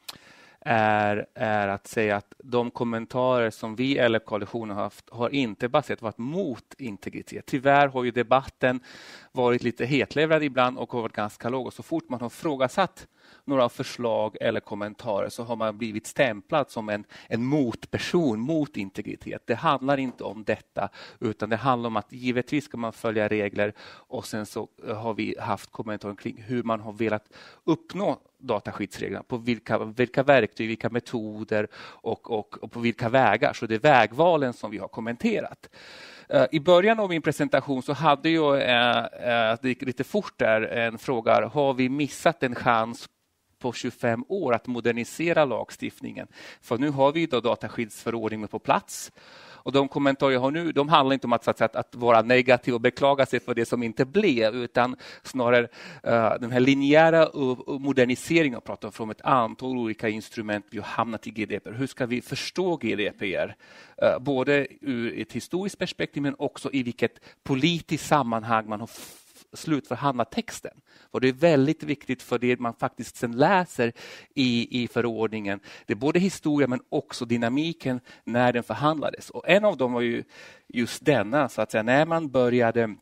är att säga att de kommentarer som vi eller koalitionen har haft har inte baserat varit mot integritet. Tyvärr har ju debatten varit lite hetlevrad ibland och har varit ganska låg. Och så fort man har frågasatt några förslag eller kommentarer så har man blivit stämplad som en motperson mot integritet. Det handlar inte om detta utan det handlar om att givetvis ska man följa regler och sen så har vi haft kommentarer kring hur man har velat uppnå dataskyddsreglerna, på vilka verktyg, vilka metoder och på vilka vägar. Så det är vägvalen som vi har kommenterat. I början av min presentation så hade jag, det gick lite fort där, en fråga, har vi missat en chans på 25 år att modernisera lagstiftningen? För nu har vi då dataskyddsförordningen på plats. Och de kommentarer jag har nu, de handlar inte om att vara negativ och beklaga sig för det som inte blev, utan snarare den här linjära moderniseringen och pratar från ett antal olika instrument vi har hamnat i GDPR. Hur ska vi förstå GDPR? Både ur ett historiskt perspektiv men också i vilket politiskt sammanhang man har slutförhandla texten. Och det är väldigt viktigt för det man faktiskt sen läser i förordningen. Det är både historia men också dynamiken när den förhandlades. Och en av dem var ju just denna, så att säga, när man började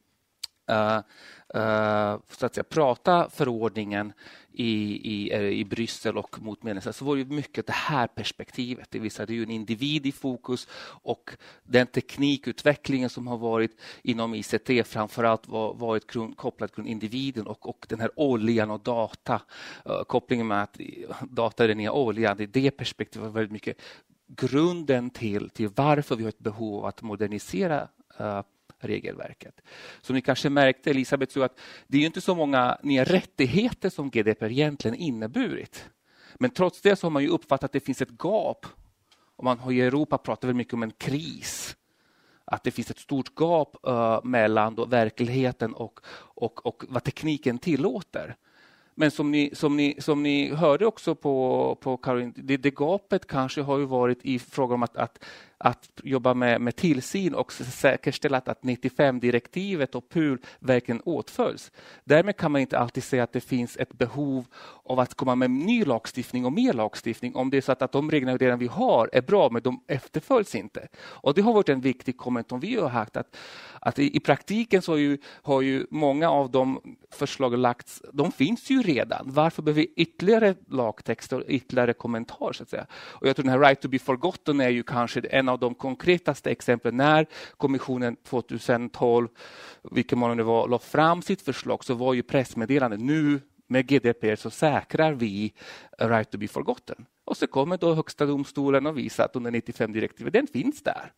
så att säga, prata förordningen i Bryssel och mot medlemsländer så var det mycket det här perspektivet. Det vill säga det är ju en individ i fokus och den teknikutvecklingen som har varit inom ICT framförallt varit kopplat till individen och den här oljan och data. Kopplingen med att data är den nya oljan, det perspektivet var väldigt mycket grunden till varför vi har ett behov av att modernisera regelverket. Som ni kanske märkte, Elisabeth, så att det är ju inte så många nya rättigheter som GDPR egentligen inneburit. Men trots det så har man ju uppfattat att det finns ett gap. Och man har i Europa pratat väldigt mycket om en kris. Att det finns ett stort gap mellan då verkligheten och vad tekniken tillåter. Men som ni hörde också på Caroline, det gapet kanske har ju varit i fråga om att jobba med tillsyn och säkerställa att 95-direktivet och PUL verkligen åtföljs. Därmed kan man inte alltid säga att det finns ett behov av att komma med ny lagstiftning och mer lagstiftning om det är så att de reglerna redan vi har är bra men de efterföljs inte. Och det har varit en viktig kommentar vi har haft att i praktiken så har ju många av de förslag lagts, de finns ju redan. Varför behöver vi ytterligare lagtexter och ytterligare kommentarer så att säga? Och jag tror den här right to be forgotten är ju kanske en av de konkretaste exemplen när kommissionen 2012, vilken månad det var, la fram sitt förslag så var ju pressmeddelande nu med GDPR så säkrar vi right to be forgotten. Och så kommer då högsta domstolen och visar att under 95-direktivet den finns där.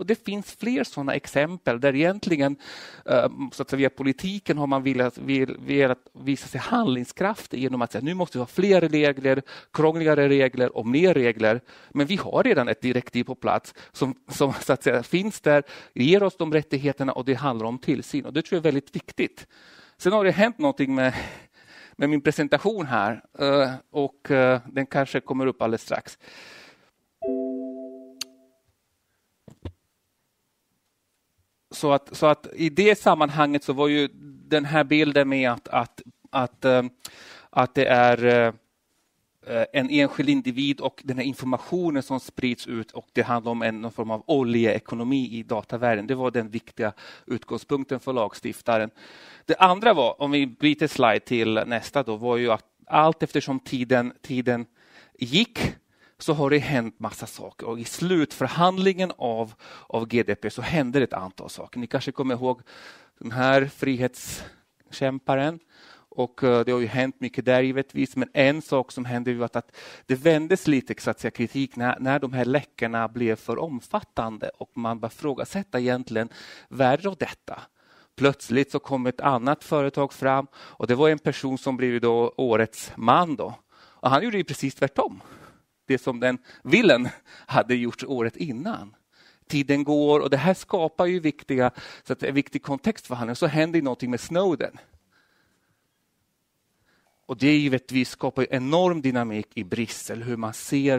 Och det finns fler sådana exempel där egentligen så att säga, via politiken har man velat visa sig handlingskraft genom att säga nu måste vi ha fler regler, krångligare regler och mer regler. Men vi har redan ett direktiv på plats som så att säga, finns där, ger oss de rättigheterna och det handlar om tillsyn. Och det tror jag är väldigt viktigt. Sen har det hänt någonting med min presentation här och den kanske kommer upp alldeles strax. Så att i det sammanhanget så var ju den här bilden med att det är en enskild individ och den här informationen som sprids ut och det handlar om någon form av oljeekonomi i datavärlden. Det var den viktiga utgångspunkten för lagstiftaren. Det andra var, om vi byter slide till nästa då, var ju att allt eftersom tiden gick så har det hänt massa saker och i slutförhandlingen av GDPR så hände ett antal saker. Ni kanske kommer ihåg den här frihetskämparen och det har ju hänt mycket där givetvis, men en sak som hände var att det vändes lite så att säga, kritik när de här läckorna blev för omfattande och man började frågasätta egentligen värdet av detta. Plötsligt så kom ett annat företag fram och det var en person som blev då årets man då. Och han gjorde ju precis tvärtom. Det som den villen hade gjort året innan. Tiden går och det här skapar ju viktig kontext för honom. Så händer någonting med Snowden. Och det givetvis skapar enorm dynamik i Bryssel. Hur man ser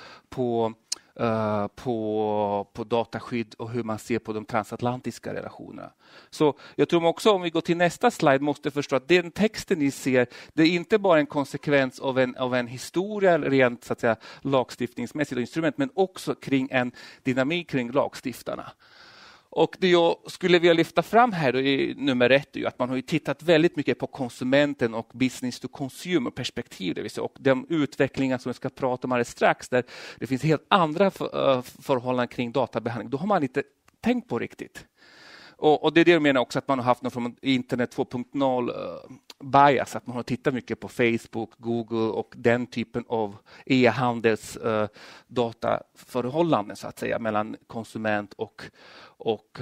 på dataskydd och hur man ser på de transatlantiska relationerna. Så jag tror också om vi går till nästa slide måste förstå att den texten ni ser, det är inte bara en konsekvens av en historia rent så att säga, lagstiftningsmässigt instrument, men också kring en dynamik kring lagstiftarna. Och det jag skulle vilja lyfta fram här då i nummer 1 är ju att man har ju tittat väldigt mycket på konsumenten och business to consumer perspektiv. Det vill säga, och de utvecklingar som vi ska prata om alldeles strax där det finns helt andra förhållanden kring databehandling. Då har man inte tänkt på riktigt. Och det är det jag menar också att man har haft någon från internet 2.0 bias. Att man har tittat mycket på Facebook, Google och den typen av e-handels dataförhållanden så att säga mellan konsument och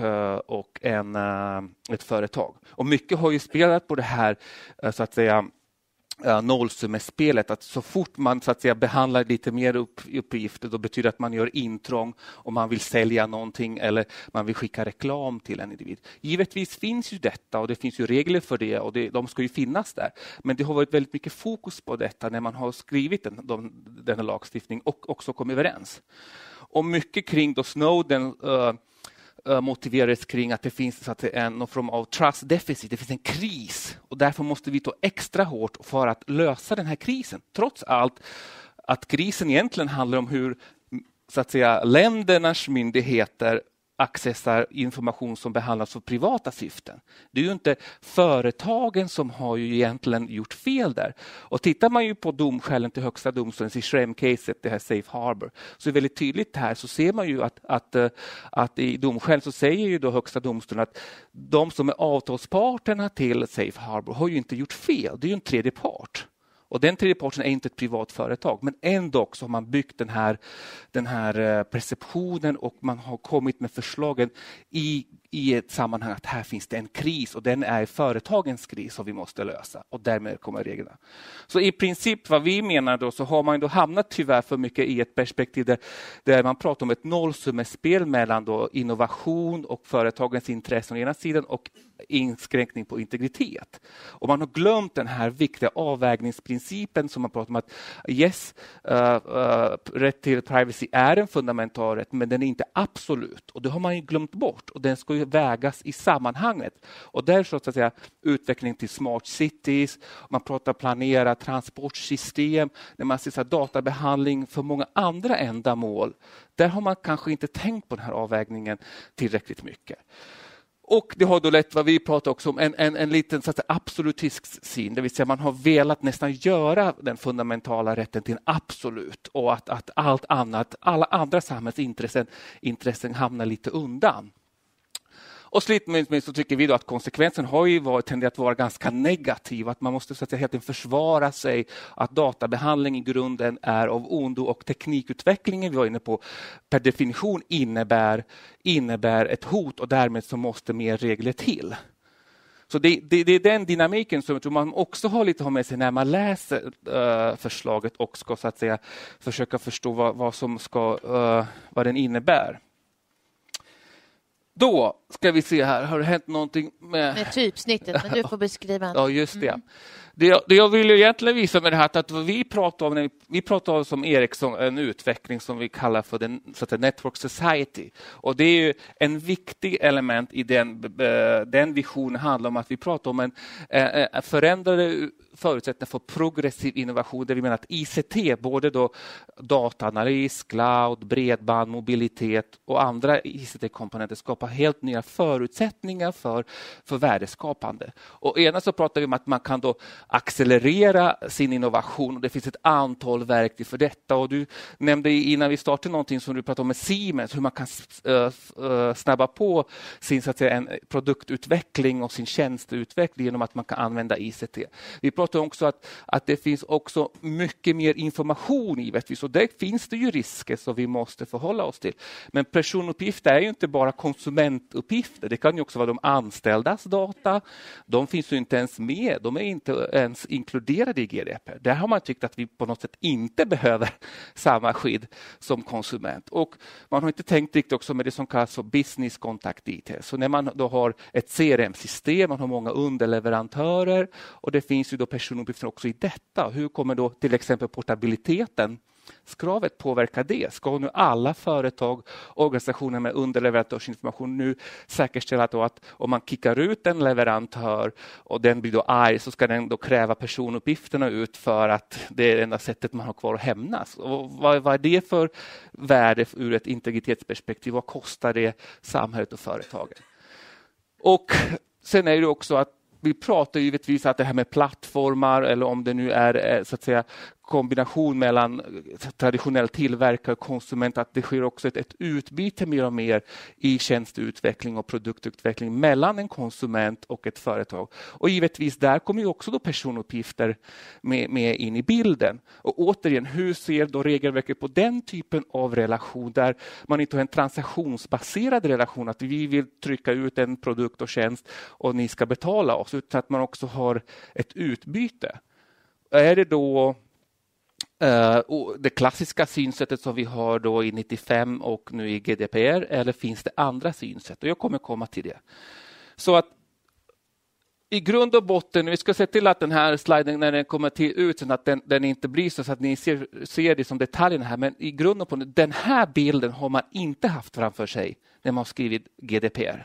ett företag. Och mycket har ju spelat på det här så att säga nollsummespelet, att så fort man så att säga behandlar lite mer uppgifter då betyder att man gör intrång om man vill sälja någonting eller man vill skicka reklam till en individ. Givetvis finns ju detta och det finns ju regler för det och de ska ju finnas där. Men det har varit väldigt mycket fokus på detta när man har skrivit den här lagstiftningen och också kommit överens. Och mycket kring då Snowden motiverades kring att det finns så att någon form av trust deficit, det finns en kris och därför måste vi ta extra hårt för att lösa den här krisen. Trots allt att krisen egentligen handlar om hur så att säga ländernas myndigheter accessar information som behandlas för privata syften. Det är ju inte företagen som har ju egentligen gjort fel där. Och tittar man ju på domskälen till högsta domstolen i Schrems-caset, det här Safe Harbor, så är det väldigt tydligt här så ser man ju att i domskäl så säger ju då högsta domstolen att de som är avtalsparterna till Safe Harbor har ju inte gjort fel. Det är ju en tredje part. Och den tredje parten är inte ett privat företag, men ändå så har man byggt den här perceptionen och man har kommit med förslagen i ett sammanhang att här finns det en kris och den är företagens kris som vi måste lösa och därmed kommer reglerna. Så i princip vad vi menar då så har man då hamnat tyvärr för mycket i ett perspektiv där man pratar om ett nollsummespel mellan då innovation och företagens intressen å ena sidan och inskränkning på integritet. Och man har glömt den här viktiga avvägningsprincipen som man pratar om att rätt till privacy är en fundamental rätt men den är inte absolut och det har man ju glömt bort och den ska ju vägas i sammanhanget. Och där så att säga utveckling till smart cities, man pratar planera transportsystem, när man ser så här, databehandling för många andra ändamål. Där har man kanske inte tänkt på den här avvägningen tillräckligt mycket. Och det har då lett vad vi pratar också om en liten så att säga, absolutistisk syn. Det vill säga man har velat nästan göra den fundamentala rätten till en absolut och att alla andra samhällsintressen hamnar lite undan. Och slutligen så tycker vi då att konsekvensen har ju tenderat att vara ganska negativ. Att man måste så att säga, helt enkelt försvara sig att databehandling i grunden är av ondo och teknikutvecklingen vi var inne på per definition innebär ett hot och därmed så måste mer regler till. Så det är den dynamiken som jag tror man också har lite med sig när man läser förslaget och ska så att säga försöka förstå vad den innebär. Då ska vi se här, har det hänt någonting med typsnittet, men du får beskriva. Ja, just det. Det jag vill ju egentligen visa med det här att vi pratar om som Ericsson en utveckling som vi kallar för den Network Society. Och det är ju en viktig element i den visionen handlar om att vi pratar om en förändrade förutsättningar för progressiv innovation där vi menar att ICT, både då dataanalys, cloud, bredband, mobilitet och andra ICT-komponenter skapar helt nya förutsättningar för värdeskapande. Och ena så pratar vi om att man kan då accelerera sin innovation och det finns ett antal verktyg för detta. Och du nämnde innan vi startade någonting som du pratade om med Siemens, hur man kan snabba på sin så att säga, en produktutveckling och sin tjänsteutveckling genom att man kan använda ICT. Vi pratar också att det finns också mycket mer information givetvis och där finns det ju risker som vi måste förhålla oss till. Men personuppgifter är ju inte bara konsumentuppgifter, det kan ju också vara de anställdas data. De finns ju inte ens med, de är inte ens inkluderade i GDPR. Där har man tyckt att vi på något sätt inte behöver samma skydd som konsument. Och man har inte tänkt riktigt också med det som kallas för business contact details. Så när man då har ett CRM-system, man har många underleverantörer och det finns ju då personuppgifter också i detta. Hur kommer då till exempel portabiliteten kravet påverka det? Ska nu alla företag, organisationer med underleverantörsinformation nu säkerställa då att om man kickar ut en leverantör och den blir då arg så ska den då kräva personuppgifterna ut för att det är det enda sättet man har kvar att hämnas. Och vad är det för värde ur ett integritetsperspektiv? Vad kostar det samhället och företagen? Och sen är det också att vi pratar givetvis att det här med plattformar eller om det nu är så att säga kombination mellan traditionell tillverkare och konsument, att det sker också ett utbyte mer och mer i tjänsteutveckling och produktutveckling mellan en konsument och ett företag. Och givetvis där kommer ju också då personuppgifter med in i bilden. Och återigen, hur ser då regelverket på den typen av relation där man inte har en transaktionsbaserad relation, att vi vill trycka ut en produkt och tjänst och ni ska betala oss, utan att man också har ett utbyte. Är det då det klassiska synsättet som vi har då i 95 och nu i GDPR, eller finns det andra synsätt? Och jag kommer komma till det. Så att i grund och botten, vi ska se till att den här sliden när den kommer till ut så att den inte blir så att ni ser det som detaljerna här, men i grund och botten, den här bilden har man inte haft framför sig när man har skrivit GDPR.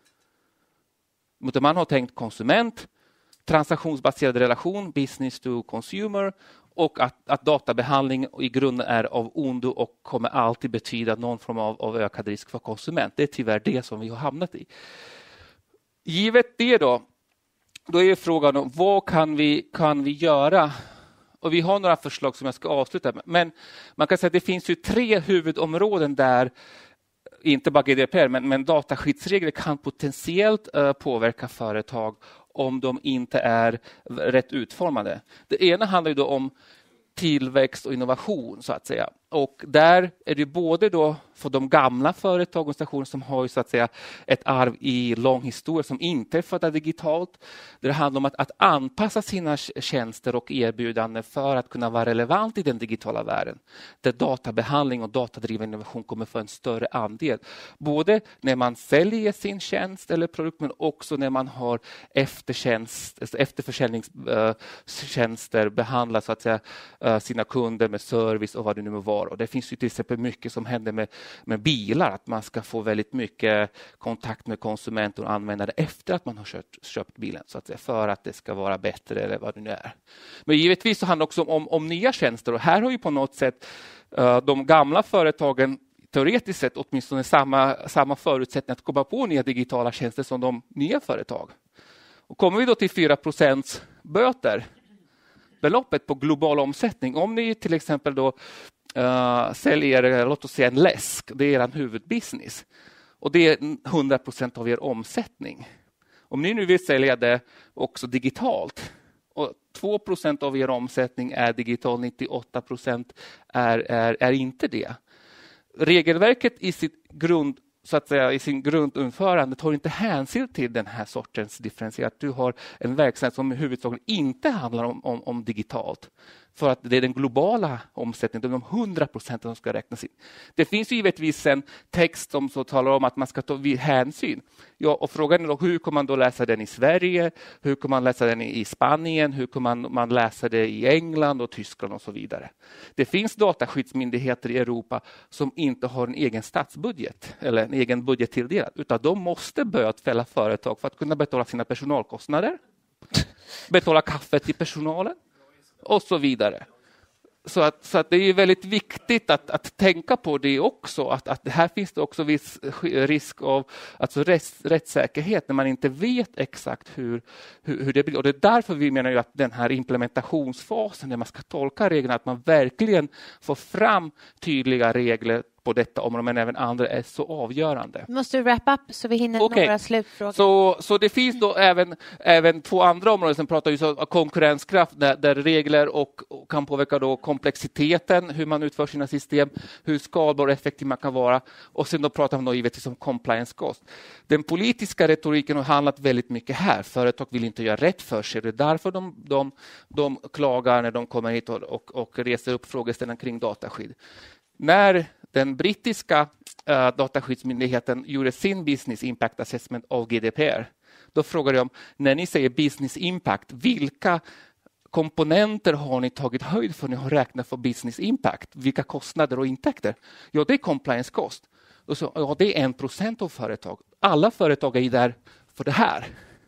Man har tänkt konsument, transaktionsbaserad relation, business to consumer, och att databehandling i grunden är av ondo och kommer alltid betyda någon form av ökad risk för konsument. Det är tyvärr det som vi har hamnat i. Givet det då är frågan om vad kan vi göra? Och vi har några förslag som jag ska avsluta med. Men man kan säga att det finns ju 3 huvudområden där inte bara GDPR men dataskyddsregler kan potentiellt påverka företag om de inte är rätt utformade. Det ena handlar ju då om tillväxt och innovation så att säga. Och där är det både då för de gamla företag och organisationer som har så att säga ett arv i lång historia som inte är födda digitalt. Det handlar om att anpassa sina tjänster och erbjudanden för att kunna vara relevant i den digitala världen. Där databehandling och datadriven innovation kommer få en större andel. Både när man säljer sin tjänst eller produkt men också när man har efterförsäljningstjänster behandlar så att säga sina kunder med service och vad det nu var. Och det finns ju till exempel mycket som händer med bilar, att man ska få väldigt mycket kontakt med konsumenter och användare efter att man har köpt bilen så att säga, för att det ska vara bättre eller vad det nu är. Men givetvis så handlar det också om nya tjänster och här har ju på något sätt de gamla företagen teoretiskt sett åtminstone samma förutsättningar att komma på nya digitala tjänster som de nya företag. Och kommer vi då till 4% böter beloppet på global omsättning. Om ni till exempel då säljer, låt oss säga en läsk, det är er huvudbusiness. Och det är 100% av er omsättning. Om ni nu vill sälja det också digitalt och 2% av er omsättning är digital, 98% är inte det. Regelverket i sitt i sin grundunförande tar inte hänsyn till den här sortens differentierat. Du har en verksamhet som i huvudsakligen inte handlar om digitalt. För att det är den globala omsättningen, de 100% som ska räknas in. Det finns ju givetvis en text som så talar om att man ska ta hänsyn. Ja, och frågan är då, hur kommer man då läsa den i Sverige? Hur kommer man läsa den i Spanien? Hur kommer man läsa det i England och Tyskland och så vidare? Det finns dataskyddsmyndigheter i Europa som inte har en egen statsbudget eller en egen budget tilldelad, utan de måste bötfälla företag för att kunna betala sina personalkostnader, betala kaffe till personalen och så vidare. Så att det är väldigt viktigt att tänka på det också. Att här finns det också viss risk av rättssäkerhet när man inte vet exakt hur det blir. Och det är därför vi menar ju att den här implementationsfasen när man ska tolka reglerna, att man verkligen får fram tydliga regler på detta område, men även andra är så avgörande. Måste du wrap up så vi hinner några slutfrågor. Så det finns då även två andra områden som pratar ju om konkurrenskraft där regler och kan påverka då komplexiteten, hur man utför sina system, hur skalbar och effektiv man kan vara. Och sen då pratar man då givetvis om compliance cost. Den politiska retoriken har handlat väldigt mycket här. Företag vill inte göra rätt för sig. Det är därför de klagar när de kommer hit och reser upp frågeställningar kring dataskydd. När den brittiska dataskyddsmyndigheten gjorde sin business impact assessment av GDPR, då frågade de, när ni säger business impact, vilka komponenter har ni tagit höjd för när ni har räknat för business impact? Vilka kostnader och intäkter? Ja, det är compliance cost. Och så, ja, det är 1% av företag. Alla företag är där för det här.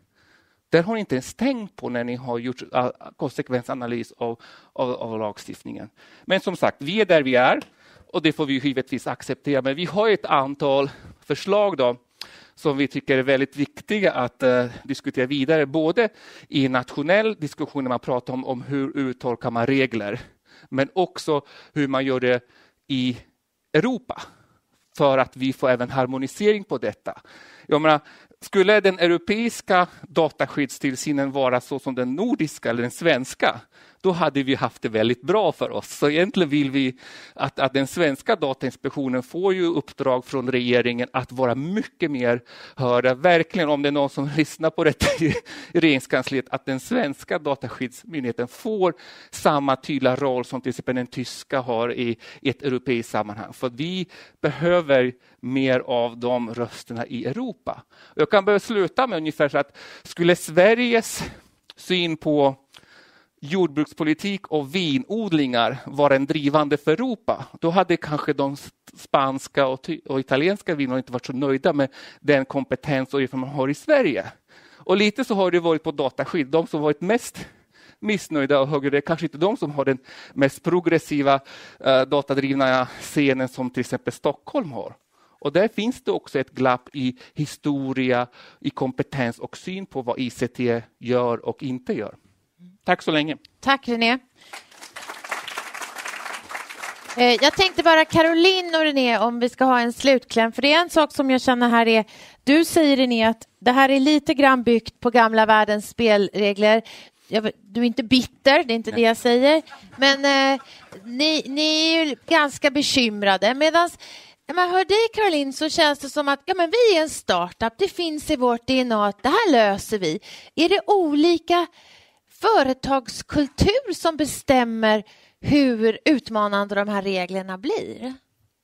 Där har ni inte ens tänkt på när ni har gjort konsekvensanalys av lagstiftningen. Men som sagt, vi är där vi är. Och det får vi givetvis acceptera. Men vi har ett antal förslag då, som vi tycker är väldigt viktiga att diskutera vidare. Både i nationell diskussion när man pratar om hur uttolkar man regler. Men också hur man gör det i Europa. För att vi får även harmonisering på detta. Jag menar, skulle den europeiska dataskyddstillsynen vara så som den nordiska eller den svenska, då hade vi haft det väldigt bra för oss. Så egentligen vill vi att den svenska datainspektionen får ju uppdrag från regeringen att vara mycket mer hörda. Verkligen, om det är någon som lyssnar på detta i regeringskansliet, att den svenska dataskyddsmyndigheten får samma tydliga roll som till exempel den tyska har i ett europeiskt sammanhang. För vi behöver mer av de rösterna i Europa. Jag kan börja sluta med ungefär så att skulle Sveriges syn på jordbrukspolitik och vinodlingar var en drivande för Europa, då hade kanske de spanska och italienska vinerna inte varit så nöjda med den kompetens och man har i Sverige. Och lite så har det varit på dataskydd. De som varit mest missnöjda och högre, det är kanske inte de som har den mest progressiva datadrivna scenen som till exempel Stockholm har. Och där finns det också ett glapp i historia, i kompetens och syn på vad ICT gör och inte gör. Tack så länge. Tack René. Jag tänkte bara Caroline och René om vi ska ha en slutkläm. För det är en sak som jag känner här är, du säger René att det här är lite grann byggt på gamla världens spelregler. Du är inte bitter, det är inte det jag säger. Men ni är ju ganska bekymrade. Medan när man hör dig Caroline så känns det som att men vi är en startup, det finns i vårt DNA att det här löser vi. Är det olika företagskultur som bestämmer hur utmanande de här reglerna blir?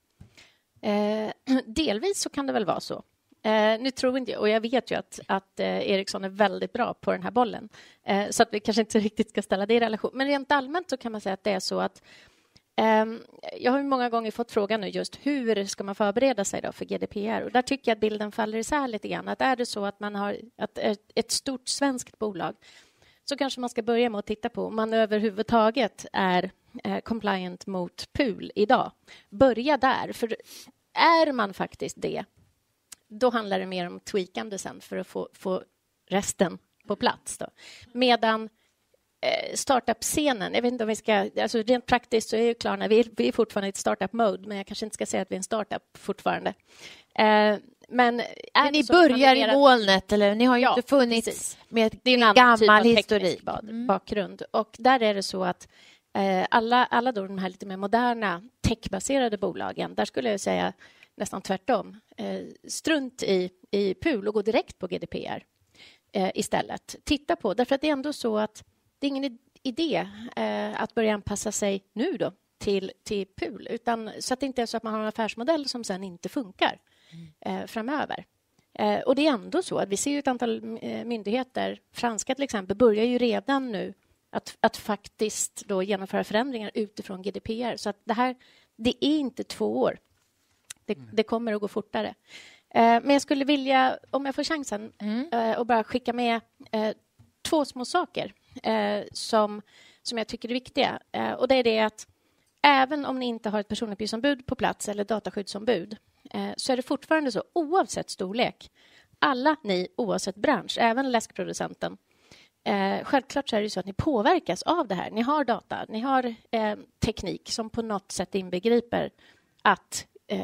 Delvis så kan det väl vara så. Nu tror inte jag, och jag vet ju att Ericsson är väldigt bra på den här bollen. Så att vi kanske inte riktigt ska ställa det i relation. Men rent allmänt så kan man säga att det är så att jag har många gånger fått frågan nu just hur ska man förbereda sig då för GDPR? Och där tycker jag att bilden faller isär lite grann. Att är det så att man har ett stort svenskt bolag, så kanske man ska börja med att titta på om man överhuvudtaget är compliant mot PUL idag. Börja där, för är man faktiskt det, då handlar det mer om tweakande sen för att få resten på plats. Då. Medan startup-scenen, jag vet inte om vi ska, alltså rent praktiskt så är ju Klarna, vi är fortfarande i ett startup-mode, men jag kanske inte ska säga att vi är en startup fortfarande. Men ni börjar i molnet, eller? Ni har ju inte funnits precis. med det är en gammal typ historik. Bakgrund. Och där är det så att alla då de här lite mer moderna techbaserade bolagen, där skulle jag säga nästan tvärtom. Strunt i PUL och gå direkt på GDPR istället. Titta på, därför att det är ändå så att det är ingen idé att börja anpassa sig nu då till PUL, utan så att det inte är så att man har en affärsmodell som sen inte funkar framöver. Och det är ändå så att vi ser ju ett antal myndigheter, franska till exempel, börjar ju redan nu att faktiskt då genomföra förändringar utifrån GDPR. Så att det är inte 2 år. Det kommer att gå fortare. Men jag skulle vilja, om jag får chansen, och bara skicka med 2 små saker som jag tycker är viktiga. Och det är det att även om ni inte har ett personuppgiftsombud på plats eller dataskyddsombud, så är det fortfarande så, oavsett storlek, alla ni, oavsett bransch, även läskproducenten, självklart så är det så att ni påverkas av det här. Ni har data, ni har teknik som på något sätt inbegriper att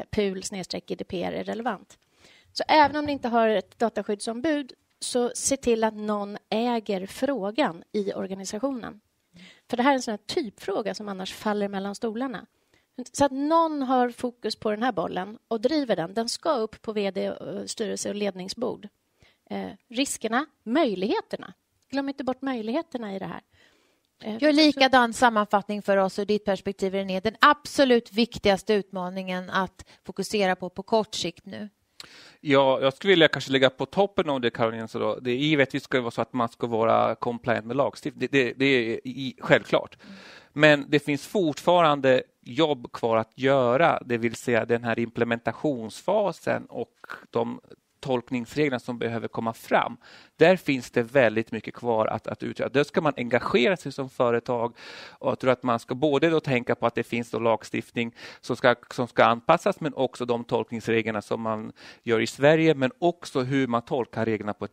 PUL/GDPR är relevant. Så även om ni inte har ett dataskyddsombud, så se till att någon äger frågan i organisationen. För det här är en sån här typfråga som annars faller mellan stolarna. Så att någon har fokus på den här bollen och driver den. Den ska upp på vd, styrelse och ledningsbord. Riskerna, möjligheterna. Glöm inte bort möjligheterna i det här. Gör likadan sammanfattning för oss och ditt perspektiv, René. Den absolut viktigaste utmaningen att fokusera på kort sikt nu. Ja, jag skulle vilja kanske lägga på toppen av det, Caroline. Så då, det är givetvis ska vara så att man ska vara compliant med lagstiftning. Det är självklart. Men det finns fortfarande jobb kvar att göra. Det vill säga den här implementationsfasen och de tolkningsreglerna som behöver komma fram. Där finns det väldigt mycket kvar att utgöra. Där ska man engagera sig som företag, och jag tror att man ska både då tänka på att det finns då lagstiftning som ska anpassas, men också de tolkningsreglerna som man gör i Sverige, men också hur man tolkar reglerna på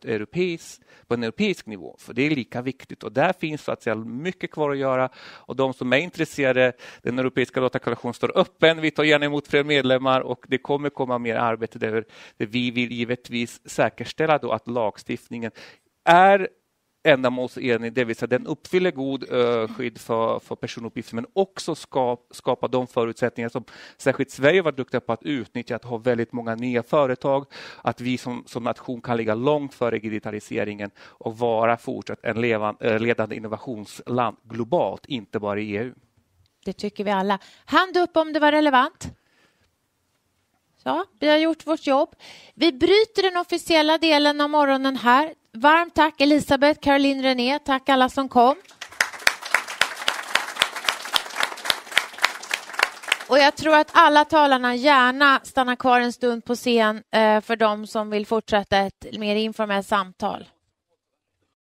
en europeisk nivå. För det är lika viktigt, och där finns så att säga mycket kvar att göra, och de som är intresserade, den europeiska datakoalitionen står öppen. Vi tar gärna emot fler medlemmar, och det kommer komma mer arbete där vi vill givetvis säkerställa då att lagstiftningen är ändamålsenlig, det vill säga den uppfyller god skydd för personuppgifter, men också skapa de förutsättningar som särskilt Sverige var duktiga på att utnyttja, att ha väldigt många nya företag, att vi som nation kan ligga långt före digitaliseringen och vara fortsatt en ledande innovationsland globalt, inte bara i EU. Det tycker vi alla. Hand upp om det var relevant. Så, vi har gjort vårt jobb. Vi bryter den officiella delen av morgonen här. Varmt tack Elisabeth, Caroline, René. Tack alla som kom. Och jag tror att alla talarna gärna stannar kvar en stund på scen för de som vill fortsätta ett mer informellt samtal.